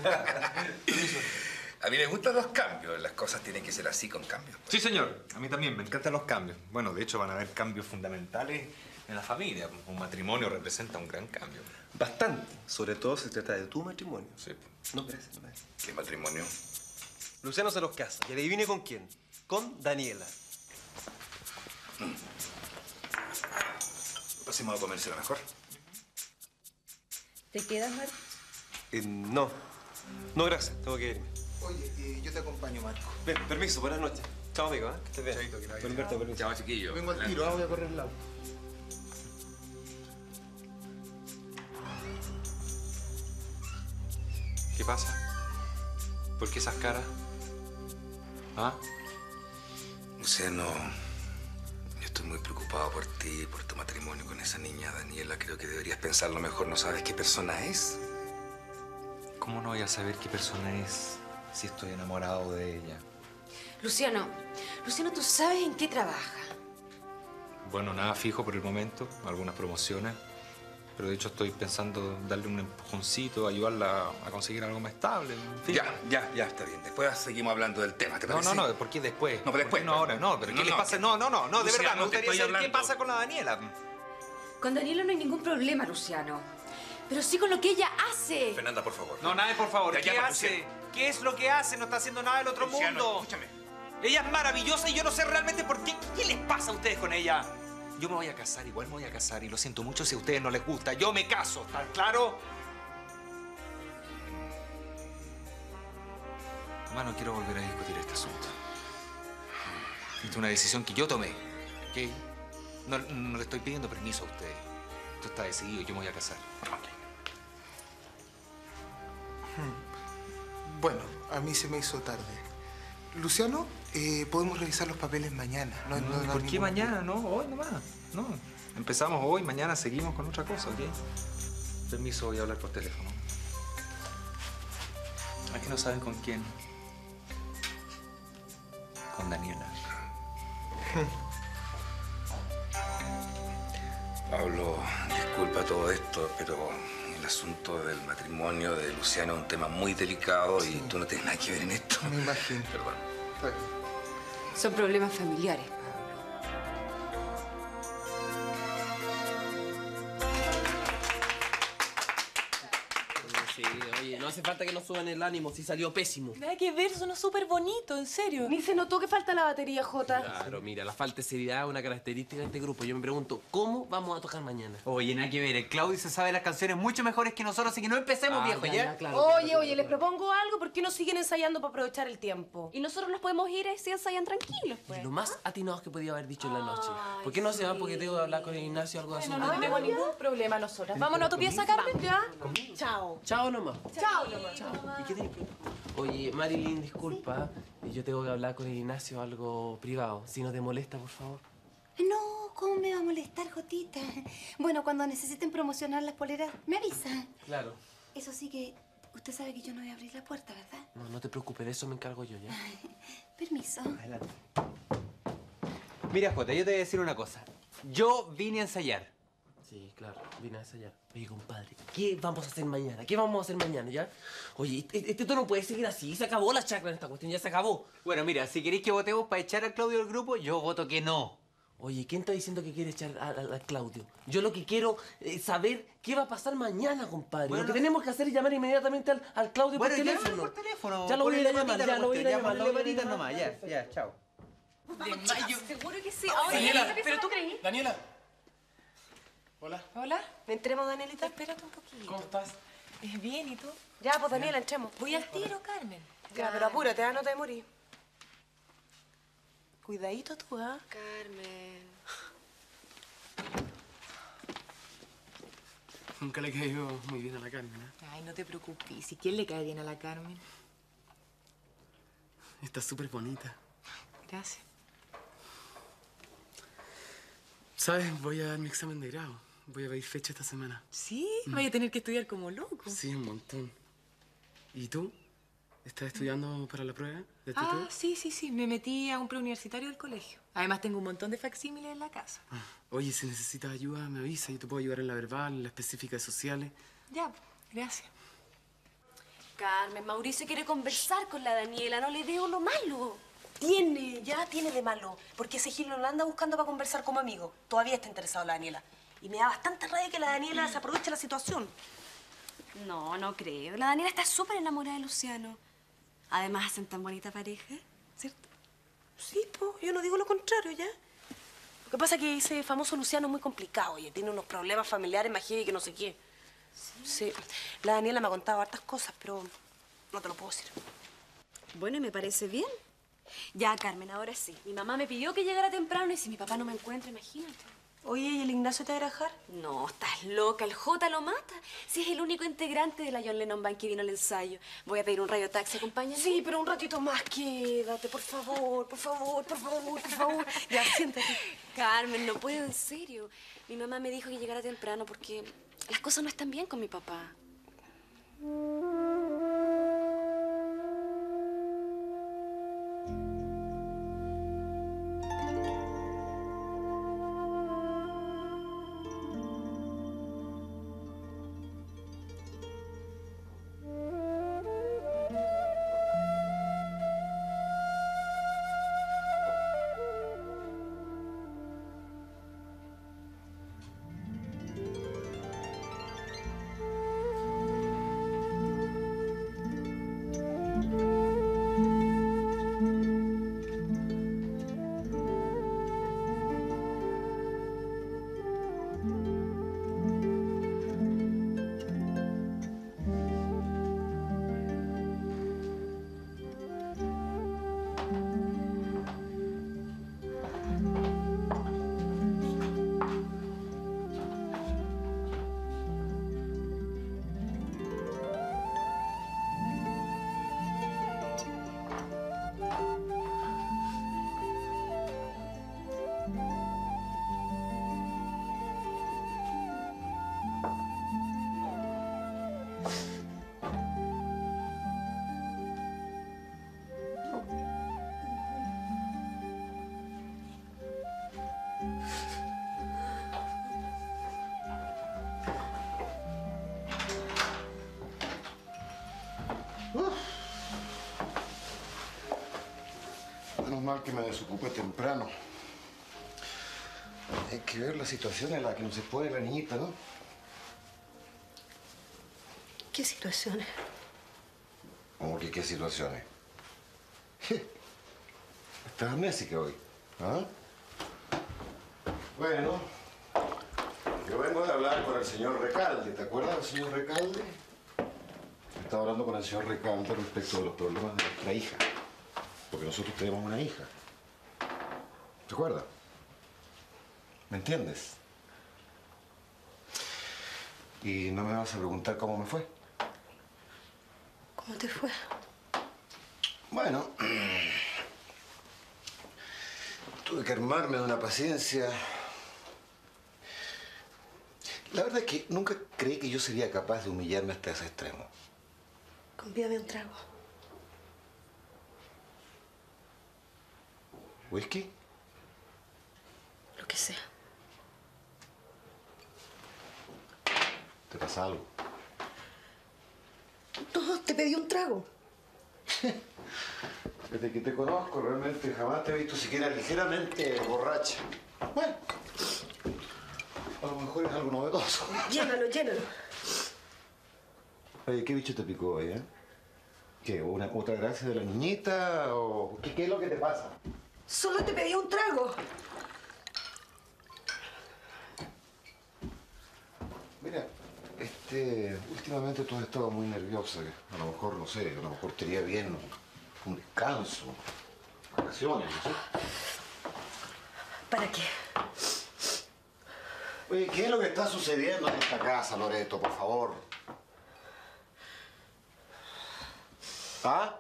A mí me gustan los cambios, las cosas tienen que ser así con cambios. Sí, señor. A mí también me encantan los cambios. Bueno, de hecho van a haber cambios fundamentales en la familia. Un matrimonio representa un gran cambio. Bastante. Sobre todo se trata de tu matrimonio. Sí. No parece, no parece. ¿Qué matrimonio? Luciano se los casa. Y adivine con quién. Con Daniela. Pasemos a comérselo mejor. ¿Te quedas, Mar? Eh, no. No, gracias. Tengo que irme. Oye, eh, yo te acompaño, Marco. Ven, permiso. Buenas noches. Chao, amigo. ¿eh? Que estés bien. Chaito, que la vaya Don Humberto, permiso. Chao, chiquillo. Vengo al tiro, ah, voy a correr el lado. ¿Qué pasa? ¿Por qué esas caras? ¿Ah? Luciano, yo estoy muy preocupado por ti, por tu matrimonio con esa niña, Daniela. Creo que deberías pensarlo mejor. ¿No sabes qué persona es? ¿Cómo no voy a saber qué persona es si estoy enamorado de ella? Luciano, Luciano, ¿tú sabes en qué trabaja? Bueno, nada fijo por el momento, algunas promociones. Pero de hecho estoy pensando darle un empujoncito, ayudarla a conseguir algo más estable. En fin. Ya, ya, ya, está bien. Después seguimos hablando del tema, ¿te No, parece? no, no, ¿por qué después? No, pero después. No, ahora, no, pero No, ¿qué les no, pasa? que- No, no, no, no, de Luciano, verdad, me te gustaría estoy saber qué hablando. pasa con la Daniela. Con Daniela no hay ningún problema, Luciano. Pero sí con lo que ella hace. Fernanda, por favor. No, nadie, por favor, Ya, ¿qué llama a hace? Luciano. ¿Qué es lo que hace? No está haciendo nada del otro Luciano, mundo. escúchame. Ella es maravillosa y yo no sé realmente por qué. ¿Qué les pasa a ustedes con ella? Yo me voy a casar, igual me voy a casar y lo siento mucho si a ustedes no les gusta. Yo me caso, ¿está claro? Mamá, no quiero volver a discutir este asunto. Esta es una decisión que yo tomé, ¿ok? No, no le estoy pidiendo permiso a ustedes. Esto está decidido y yo me voy a casar. Bueno, a mí se me hizo tarde. Luciano, eh, podemos revisar los papeles mañana. No, no, no hay ¿Por qué ningún- mañana? No, hoy nomás. No. Empezamos hoy, mañana seguimos con otra cosa, ¿ok? Permiso, voy a hablar por teléfono. Aquí no saben con quién. Con Daniela. Pablo, disculpa todo esto, pero el asunto del matrimonio de Luciano es un tema muy delicado y tú no tienes nada que ver en esto. Me imagino. Perdón. Son problemas familiares. Sí, oye, no hace falta que nos suban el ánimo, si salió pésimo. Nada que ver, sonó súper bonito, en serio. Ni se notó que falta la batería, Jota. Claro, mira, la falta de seriedad es una característica de este grupo. Yo me pregunto, ¿cómo vamos a tocar mañana? Oye, nada que ver. El Claudio se sabe las canciones mucho mejores que nosotros, así que no empecemos, Ah, viejo, ya, ¿ya? ya, claro. Oye, oye, les propongo algo. ¿Por qué no siguen ensayando para aprovechar el tiempo? Y nosotros nos podemos ir si ensayan tranquilos, pues. Lo más atinados que podía haber dicho en la noche. ¿Por qué no se van? Porque tengo que hablar con el Ignacio algo así. Bueno, no tenemos ningún problema nosotras. Vámonos a tu pieza, Carmen, ¿ya? Chao. Chao nomás. Chao nomás. ¿Y qué tenés que- Oye, Marilyn, disculpa. Yo tengo que hablar con el Ignacio algo privado. Si no te molesta, por favor. No, ¿cómo me va a molestar, Jotita? Bueno, cuando necesiten promocionar las poleras, me avisan. Claro. Eso sí que usted sabe que yo no voy a abrir la puerta, ¿verdad? No, no te preocupes, de eso me encargo yo, ¿ya? Permiso. Adelante. Mira, Jota, yo te voy a decir una cosa. Yo vine a ensayar. Sí, claro, vine a ensayar. Oye, compadre, ¿qué vamos a hacer mañana? ¿Qué vamos a hacer mañana, ya? Oye, este, este tono no puede seguir así. Se acabó la chacra en esta cuestión, ya se acabó. Bueno, mira, si queréis que votemos para echar a Claudio del grupo, yo voto que no. Oye, ¿quién está diciendo que quiere echar a, a- a Claudio? Yo lo que quiero es saber qué va a pasar mañana, compadre. Bueno, lo que no- tenemos que hacer es llamar inmediatamente al, al Claudio Bueno, por llámalo teléfono. por teléfono. Ya lo voy a ir a Ponle llamar, patita ya lo voy a ir a la llamar. cuestión, lo voy a ir a patitas llamar. nomás, ya, ya, chao. Seguro que sí. Daniela, pero tú creí. Daniela. Hola. Hola. ¿Entremos, Danielita? Espérate un poquito. ¿Cómo estás? Es bien, ¿y tú? Ya, pues, Daniela, entremos. Voy al tiro, Carmen. Ya, pero apúrate, ¿ah? No te morir. Cuidadito tú, ¿ah? Carmen. Nunca le cayó muy bien a la Carmen, ¿eh? Ay, no te preocupes. ¿Y quién le cae bien a la Carmen? Está súper bonita. Gracias. ¿Sabes? Voy a dar mi examen de grado. Voy a pedir fecha esta semana. ¿Sí? Voy a tener que estudiar como loco. Sí, un montón. ¿Y tú? ¿Estás estudiando para la prueba de Ah, tutor? sí, sí, sí. Me metí a un preuniversitario del colegio. Además, tengo un montón de facsímiles en la casa. Oye, si necesitas ayuda, me avisa. Yo te puedo ayudar en la verbal, en la específica de sociales. Ya, pues, gracias. Carmen, Mauricio quiere conversar con la Daniela. No le veo lo malo. Tiene, ya tiene de malo. Porque ese Gil no lo anda buscando para conversar como amigo. Todavía está interesado en la Daniela. Y me da bastante rabia que la Daniela se aproveche la situación. No, no creo. La Daniela está súper enamorada de Luciano. Además, hacen tan bonita pareja, ¿cierto? Sí, pues, yo no digo lo contrario, ¿ya? Lo que pasa es que ese famoso Luciano es muy complicado, oye. Tiene unos problemas familiares más heavy que no sé qué. Sí. La Daniela me ha contado hartas cosas, pero no te lo puedo decir. Bueno, y me parece bien. Ya, Carmen, ahora sí. Mi mamá me pidió que llegara temprano y si mi papá no me encuentra, imagínate. Oye, ¿y el Ignacio te va a dejar? No, estás loca. El Jota lo mata. Si es el único integrante de la John Lennon Band que vino al ensayo. Voy a pedir un rayo taxi, acompáñame. Sí, pero un ratito más quédate, por favor, por favor, por favor, por favor. Ya, siéntate. Carmen, no puedo, en serio. Mi mamá me dijo que llegara temprano porque las cosas no están bien con mi papá. mal que me desocupé temprano. Hay que ver la situación en la que nos expone la niñita, ¿no? ¿Qué situaciones? ¿Cómo que qué situaciones? Estás amnésica hoy, ¿ah? Bueno, yo vengo de hablar con el señor Recalde. ¿Te acuerdas del señor Recalde? Estaba hablando con el señor Recalde respecto de los problemas de nuestra hija. Porque nosotros tenemos una hija. ¿Te acuerdas? ¿Me entiendes? Y no me vas a preguntar cómo me fue. ¿Cómo te fue? Bueno, tuve que armarme de una paciencia. La verdad es que nunca creí que yo sería capaz de humillarme hasta ese extremo. Convídame un trago. ¿Whisky? Lo que sea. ¿Te pasa algo? No, te pedí un trago. Desde que te conozco, realmente jamás te he visto siquiera ligeramente borracha. Bueno, a lo mejor es algo novedoso. Llénalo, llénalo. Oye, ¿qué bicho te picó hoy, eh? ¿Qué? ¿Una, ¿Otra gracia de la niñita? ¿O qué, qué es lo que te pasa? Solo te pedí un trago. Mira, este, últimamente tú has estado muy nerviosa. A lo mejor, no sé, a lo mejor te iría bien un descanso, vacaciones, no sé. ¿Para qué? Oye, ¿qué es lo que está sucediendo en esta casa, Loreto, por favor? ¿Ah?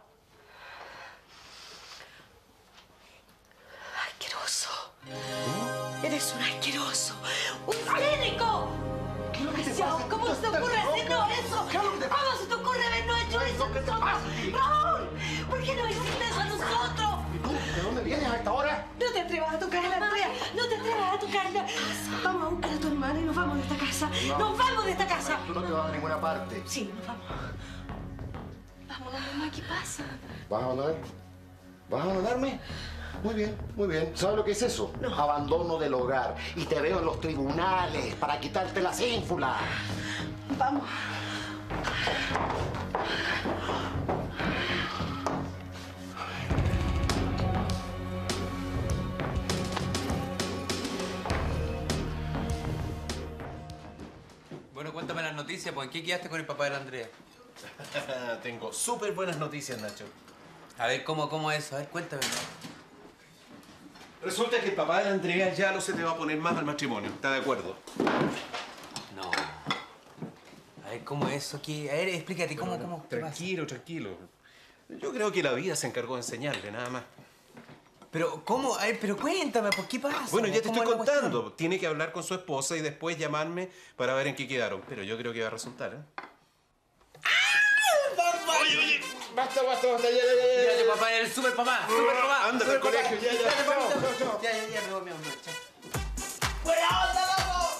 Asqueroso. Eres un asqueroso. ¡Un cínico! ¿Qué es lo que te Desgraciado, pasa? ¿cómo se te ocurre hacernos eso? ¿Qué es lo que te pasa? ¿Cómo se te ocurre habernos hecho eso a nosotros? ¡Raúl! ¿Por qué no hiciste eso a nosotros? ¿De dónde vienes a esta hora? No te atrevas a tocarla, Andrea. No te atrevas a tocarla. Vamos a buscar a tu hermana y nos vamos de esta casa. No. ¡Nos vamos de esta casa! Tú no te vas a ninguna parte. Sí, nos vamos. Vamos, mamá, ¿qué pasa? ¿Vas a abandonar? ¿Vas a abandonarme? Muy bien, muy bien. ¿Sabes lo que es eso? No. Abandono del hogar. Y te veo en los tribunales para quitarte la cínfula. Vamos. Bueno, cuéntame las noticias, pues. ¿En qué quedaste con el papá de la Andrea? Tengo súper buenas noticias, Nacho. A ver, ¿cómo, cómo es eso? A ver, cuéntame. Resulta que el papá de la Andrea ya no se te va a poner más al matrimonio. ¿Está de acuerdo? No. A ver, ¿cómo es eso? ¿Qué? A ver, explícate, ¿cómo, Pero, cómo? ¿Qué pasa? Tranquilo, tranquilo. Yo creo que la vida se encargó de enseñarle, nada más. Pero, ¿cómo? A ver, pero cuéntame, ¿por qué pasa? Bueno, ya te ¿Cómo estoy es la cuestión? contando. Tiene que hablar con su esposa y después llamarme para ver en qué quedaron. Pero yo creo que va a resultar, ¿eh? Oye, oye, basta, basta, basta, ya, ya, ya. Ya, ya, papá, eres súper papá, súper papá. Ándate al súper papá. colegio, ya, ya, Dale, chao, papito. chao, chao. Ya, ya, ya, me voy, me voy, chao. ¡Buena onda,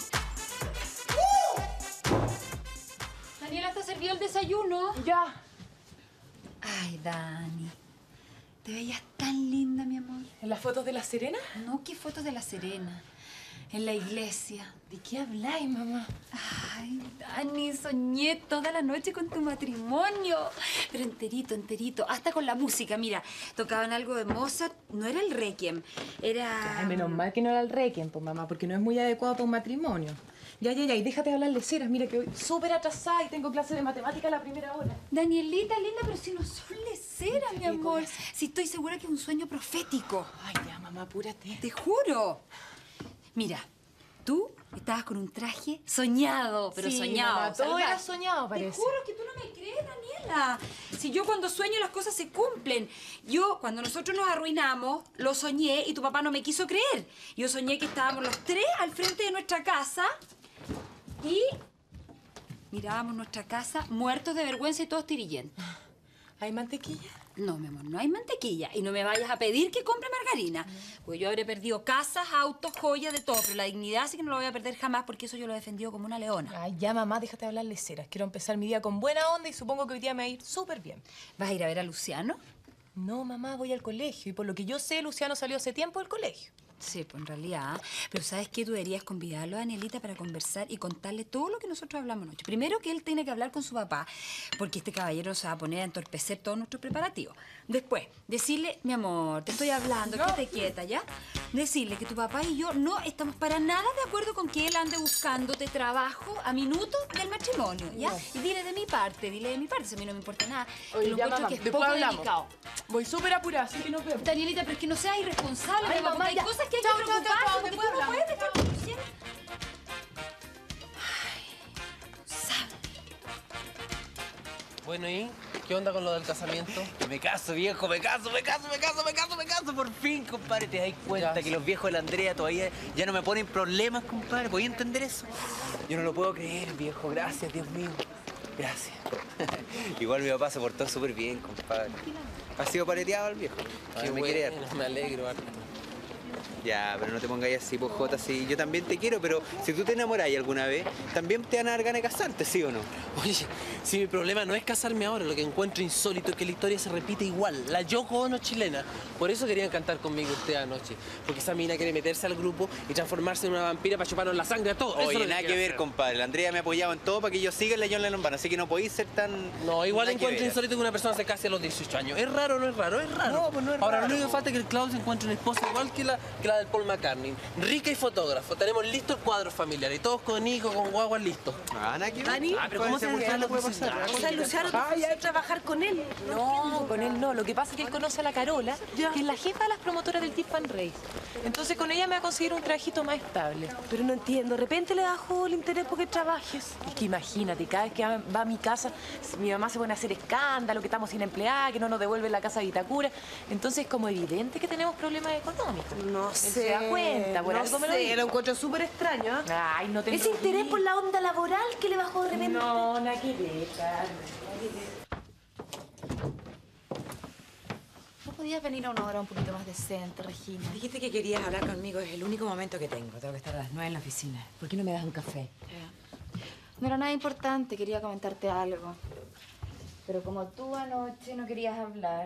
loco! Daniela, ¿te servido el desayuno? Ya. Ay, Dani. Te veías tan linda, mi amor. ¿En las fotos de La Serena? No, ¿qué fotos de La Serena? En la iglesia. ¿De qué habláis, mamá? Ay, Dani, soñé toda la noche con tu matrimonio. Pero enterito, enterito. Hasta con la música, mira. Tocaban algo de Mozart. No era el Requiem. Era... Ay, menos mal que no era el Requiem, pues, mamá, porque no es muy adecuado para un matrimonio. Ya, ya, ya. Y déjate de hablar leceras. Mira que hoy súper atrasada y tengo clase de matemática a la primera hora. Danielita, linda, pero si no son leceras, mi amor. Si estoy segura que es un sueño profético. Ay, ya, mamá, apúrate. Te juro. Mira, tú estabas con un traje soñado, pero Sí, soñado. mamá, todo salvaje. era soñado, parece. Te juro que tú no me crees, Daniela. Si yo cuando sueño las cosas se cumplen. Yo, cuando nosotros nos arruinamos, lo soñé y tu papá no me quiso creer. Yo soñé que estábamos los tres al frente de nuestra casa y mirábamos nuestra casa muertos de vergüenza y todos tirillentos. ¿Hay mantequilla? No, mi amor, no hay mantequilla. Y no me vayas a pedir que compre margarina. Pues yo habré perdido casas, autos, joyas, de todo. Pero la dignidad sí que no lo voy a perder jamás porque eso yo lo he defendido como una leona. Ay, ya, mamá, déjate de hablar leceras. Quiero empezar mi día con buena onda y supongo que hoy día me va a ir súper bien. ¿Vas a ir a ver a Luciano? No, mamá, voy al colegio. Y por lo que yo sé, Luciano salió hace tiempo del colegio. Sí, pues en realidad. Pero ¿sabes qué? Tú deberías convidarlo a Danielita para conversar y contarle todo lo que nosotros hablamos anoche. Primero que él tiene que hablar con su papá, porque este caballero se va a poner a entorpecer todos nuestros preparativos. Después, decirle, mi amor, te estoy hablando, No. quédate quieta, ¿ya? Decirle que tu papá y yo no estamos para nada de acuerdo con que él ande buscándote trabajo a minutos del matrimonio, ¿ya? No. Y dile de mi parte, dile de mi parte, si a mí no me importa nada. Oye, Lo ya, encuentro mamá, que es después poco hablamos. delicado. Voy súper apurada, así que nos vemos. Danielita, pero es que no seas irresponsable, Ay, mamá, mamá, porque hay ya. cosas que hay Chao, que chao, chao, preocuparse, chao, porque tú después no hablamos. puedes dejar con Luciana. Bueno, ¿y qué onda con lo del casamiento? Me caso, viejo, me caso, me caso, me caso, me caso, me caso, por fin, compadre. ¿Te das cuenta Ya. que los viejos de la Andrea todavía ya no me ponen problemas, compadre? ¿Podía entender eso? Yo no lo puedo creer, viejo. Gracias, Dios mío. Gracias. Igual mi papá se portó súper bien, compadre. Ha sido paleteado el viejo. Qué me bueno, quiere harto. me alegro harto. Ya, pero no te pongáis así, pues, Jota, sí. Yo también te quiero, pero si tú te enamoráis alguna vez, también te van a dar ganas de casarte, ¿sí o no? Oye, si mi problema no es casarme ahora, lo que encuentro insólito es que la historia se repite igual. La Yoko Ono chilena. Por eso querían cantar conmigo usted anoche. Porque esa mina quiere meterse al grupo y transformarse en una vampira para chuparnos la sangre a todos. Eso es Oye, lo nada que quiere ver, hacer. compadre. La Andrea me ha apoyado en todo para que yo siga en la John Lennon Band, así que no podéis ser tan... No, igual nada que encuentro ver. insólito que una persona se case a los dieciocho años. ¿Es raro o no es raro? Es raro. No, pues no es Ahora, raro. lo único que falta es que el Claudio encuentre una esposa igual que la, que la del Paul McCartney. Rica y fotógrafo. Tenemos listo el cuadro familiar y todos con hijos, con guaguas listos. Ah, nada que ver. Dani, Ah, pero ¿cómo se puede le puede pasar? o sea, Luciano, tú fuiste a trabajar con él. No, con él no. Lo que pasa es que él conoce a la Carola, que es la jefa de las promotoras del Tiffany Race. Entonces con ella me va a conseguir un trabajito más estable. Pero no entiendo, de repente le bajó el interés porque trabajes. Es que imagínate, cada vez que va va a mi casa, mi mamá se pone a hacer escándalo, que estamos sin empleada, que no nos devuelve la casa de Vitacura. Entonces es como evidente que tenemos problemas económicos. No Él sé. se da cuenta, por no algo me lo sé, dijo. lo encuentro súper extraño. ¿eh? Ay, no te Ese interés por la onda laboral que le bajó de repente. No, nada que ver, Carmen. ¿No podías venir a una hora un poquito más decente, Regina? Dijiste que querías hablar conmigo. Es el único momento que tengo. Tengo que estar a las nueve en la oficina. ¿Por qué no me das un café? No era nada importante, quería comentarte algo. Pero como tú anoche no querías hablar...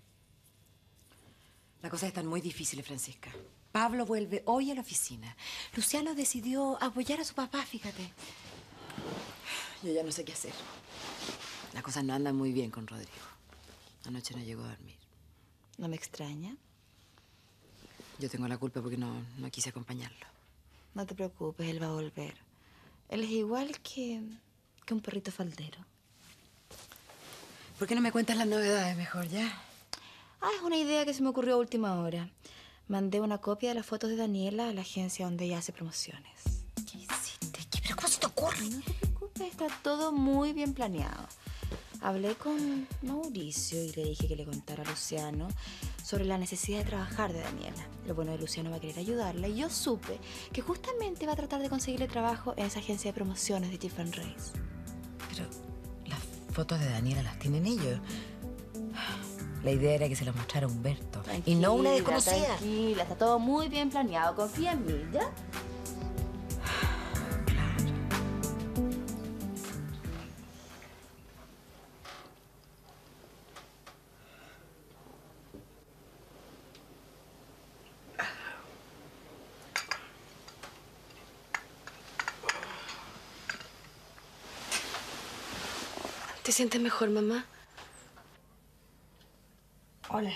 Las cosas están muy difíciles, Francisca. Pablo vuelve hoy a la oficina. Luciano decidió apoyar a su papá, fíjate. Yo ya no sé qué hacer. Las cosas no andan muy bien con Rodrigo. Anoche no llegó a dormir. ¿No me extraña? Yo tengo la culpa porque no, no quise acompañarlo. No te preocupes, él va a volver. Él es igual que, que un perrito faldero. ¿Por qué no me cuentas las novedades mejor, ya? Ah, es una idea que se me ocurrió a última hora. Mandé una copia de las fotos de Daniela a la agencia donde ella hace promociones. ¿Qué hiciste? ¿Qué? ¿Pero cómo se te ocurre? No te preocupes, está todo muy bien planeado. Hablé con Mauricio y le dije que le contara a Luciano sobre la necesidad de trabajar de Daniela. Lo bueno de Luciano va a querer ayudarla y yo supe que justamente va a tratar de conseguirle trabajo en esa agencia de promociones de Tiffany Race. Pero las fotos de Daniela las tienen ellos. La idea era que se las mostrara Humberto. Y no una desconocida. Tranquila, está todo muy bien planeado. Confía en mí, ¿ya? ¿Te sientes mejor, mamá? Hola.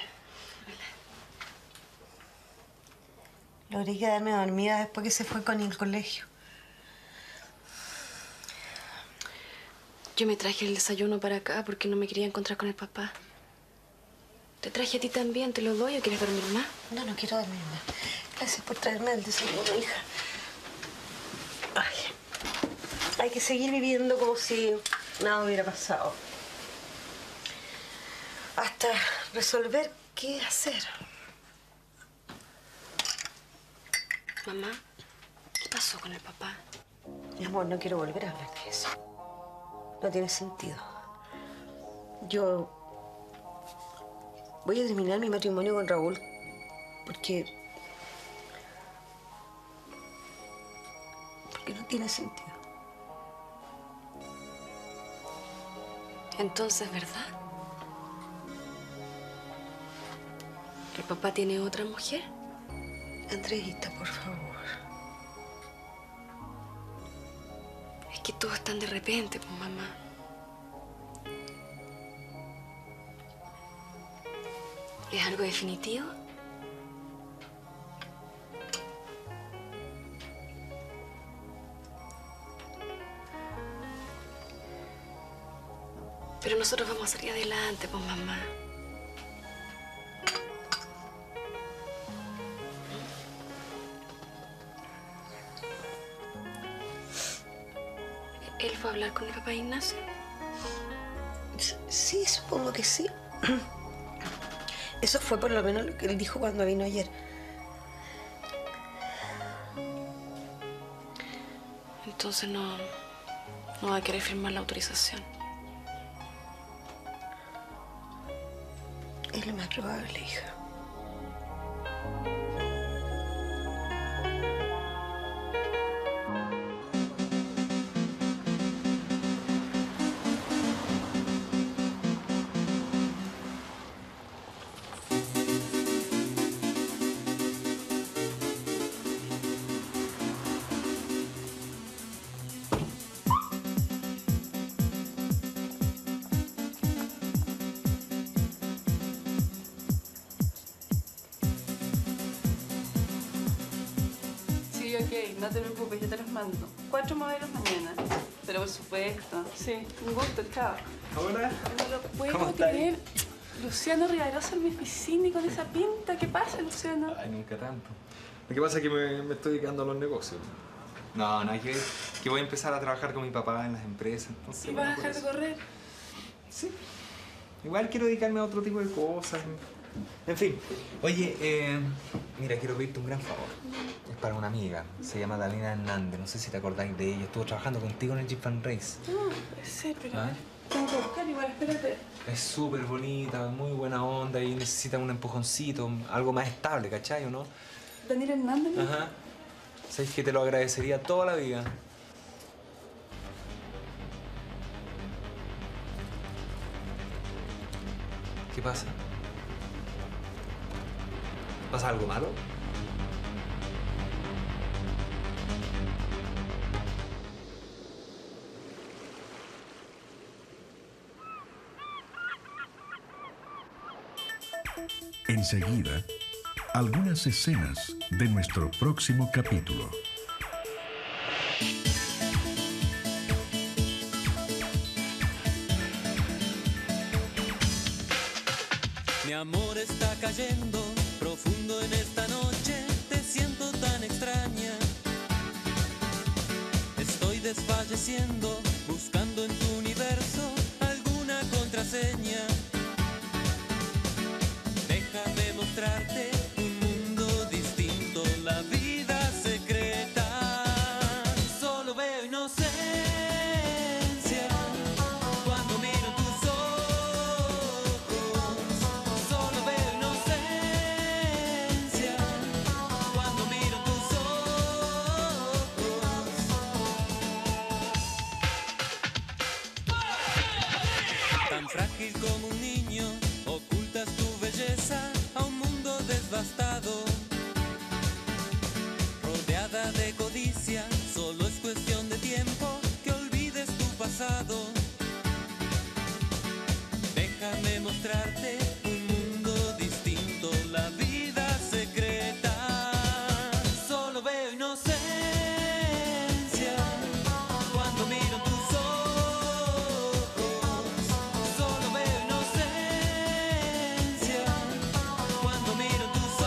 Logré quedarme dormida después que se fue con el colegio. Yo me traje el desayuno para acá porque no me quería encontrar con el papá. Te traje a ti también, ¿te lo doy o quieres dormir más? No, no quiero dormir más. Gracias por traerme el desayuno, hija. Ay, hay que seguir viviendo como si nada hubiera pasado. Hasta resolver qué hacer. Mamá, ¿qué pasó con el papá? Mi amor, no quiero volver a hablar de eso. No tiene sentido. Yo voy a terminar mi matrimonio con Raúl porque... porque no tiene sentido. Entonces, ¿verdad? ¿El papá tiene otra mujer? Andreita, por favor. Es que todo es tan de repente, pues, mamá. ¿Es algo definitivo? Pero nosotros vamos a salir adelante, pues, mamá. ¿Él fue a hablar con el papá de Ignacio? Sí, supongo que sí. Eso fue por lo menos lo que él dijo cuando vino ayer. Entonces no, no va a querer firmar la autorización. Es lo más probable, hija. Ok, no te preocupes, yo te los mando. Cuatro modelos mañana. Pero por supuesto. Sí, un gusto, chao. Hola. No lo puedo ¿Cómo estás? creer. Luciano Rivarosa en mi oficina y con esa pinta. ¿Qué pasa, Luciano? Ay, nunca tanto. Lo que pasa es que me, me estoy dedicando a los negocios. No, no hay que ver. Que voy a empezar a trabajar con mi papá en las empresas. Entonces, ¿Y bueno, vas a por dejar de eso. correr? Sí. Igual quiero dedicarme a otro tipo de cosas. En fin. Oye, eh, mira, quiero pedirte un gran favor. Es para una amiga. Se llama Dalina Hernández. No sé si te acordáis de ella. Estuvo trabajando contigo en el Jeep Fan Race. No, puede ser, pero ¿Ah? tengo que buscar igual, espérate. Es súper bonita, muy buena onda y necesita un empujoncito, algo más estable, ¿cachai o no? Daniel Hernández. Ajá. Sabes que te lo agradecería toda la vida. ¿Qué pasa? ¿Pasa algo malo? Enseguida, algunas escenas de nuestro próximo capítulo. Mi amor está cayendo profundo en esta noche, te siento tan extraña. Estoy desfalleciendo, buscando en tu universo alguna contraseña. Déjame mostrarte un mundo distinto, la vida secreta. Solo veo inocencia cuando miro tus ojos. Solo veo inocencia cuando miro tus ojos. Tan frágil como un niño, ocultas tu belleza a un mundo devastado. Rodeada de codicia, solo es cuestión de tiempo que olvides tu pasado. Déjame mostrarte un mundo distinto, la vida secreta. Solo veo inocencia cuando miro tus ojos. Solo veo inocencia cuando miro tus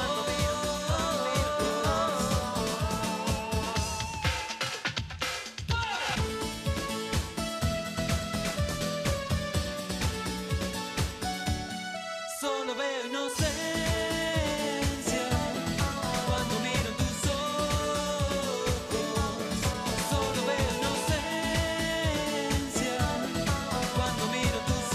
ojos. Solo veo inocencia cuando miro tus ojos. Solo veo inocencia cuando miro tus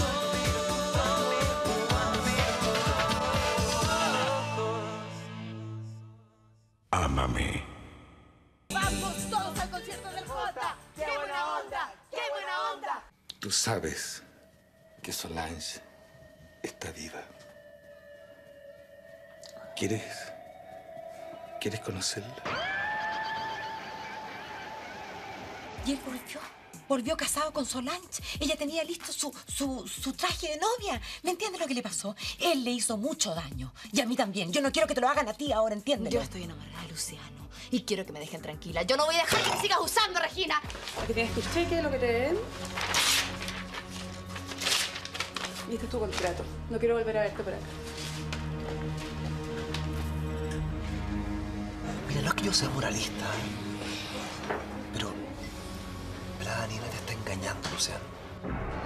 Ámame. ¡Vamos todos al concierto del Jota! ¡Qué buena onda! ¡Qué buena onda! Tú sabes que Solange está viva. ¿Quieres... ¿Quieres conocerla? Y él volvió. Volvió casado con Solange. Ella tenía listo su, su, su traje de novia. ¿Me entiendes lo que le pasó? Él le hizo mucho daño. Y a mí también. Yo no quiero que te lo hagan a ti ahora, ¿entiendes? Yo estoy enamorada de Luciano. Y quiero que me dejen tranquila. Yo no voy a dejar que me sigas usando, Regina. Aquí tienes tu cheque, lo que te den. Y este es tu contrato. No quiero volver a verte por acá. Mira, no es que yo sea moralista, pero... pero la Daniela te está engañando, Luciano.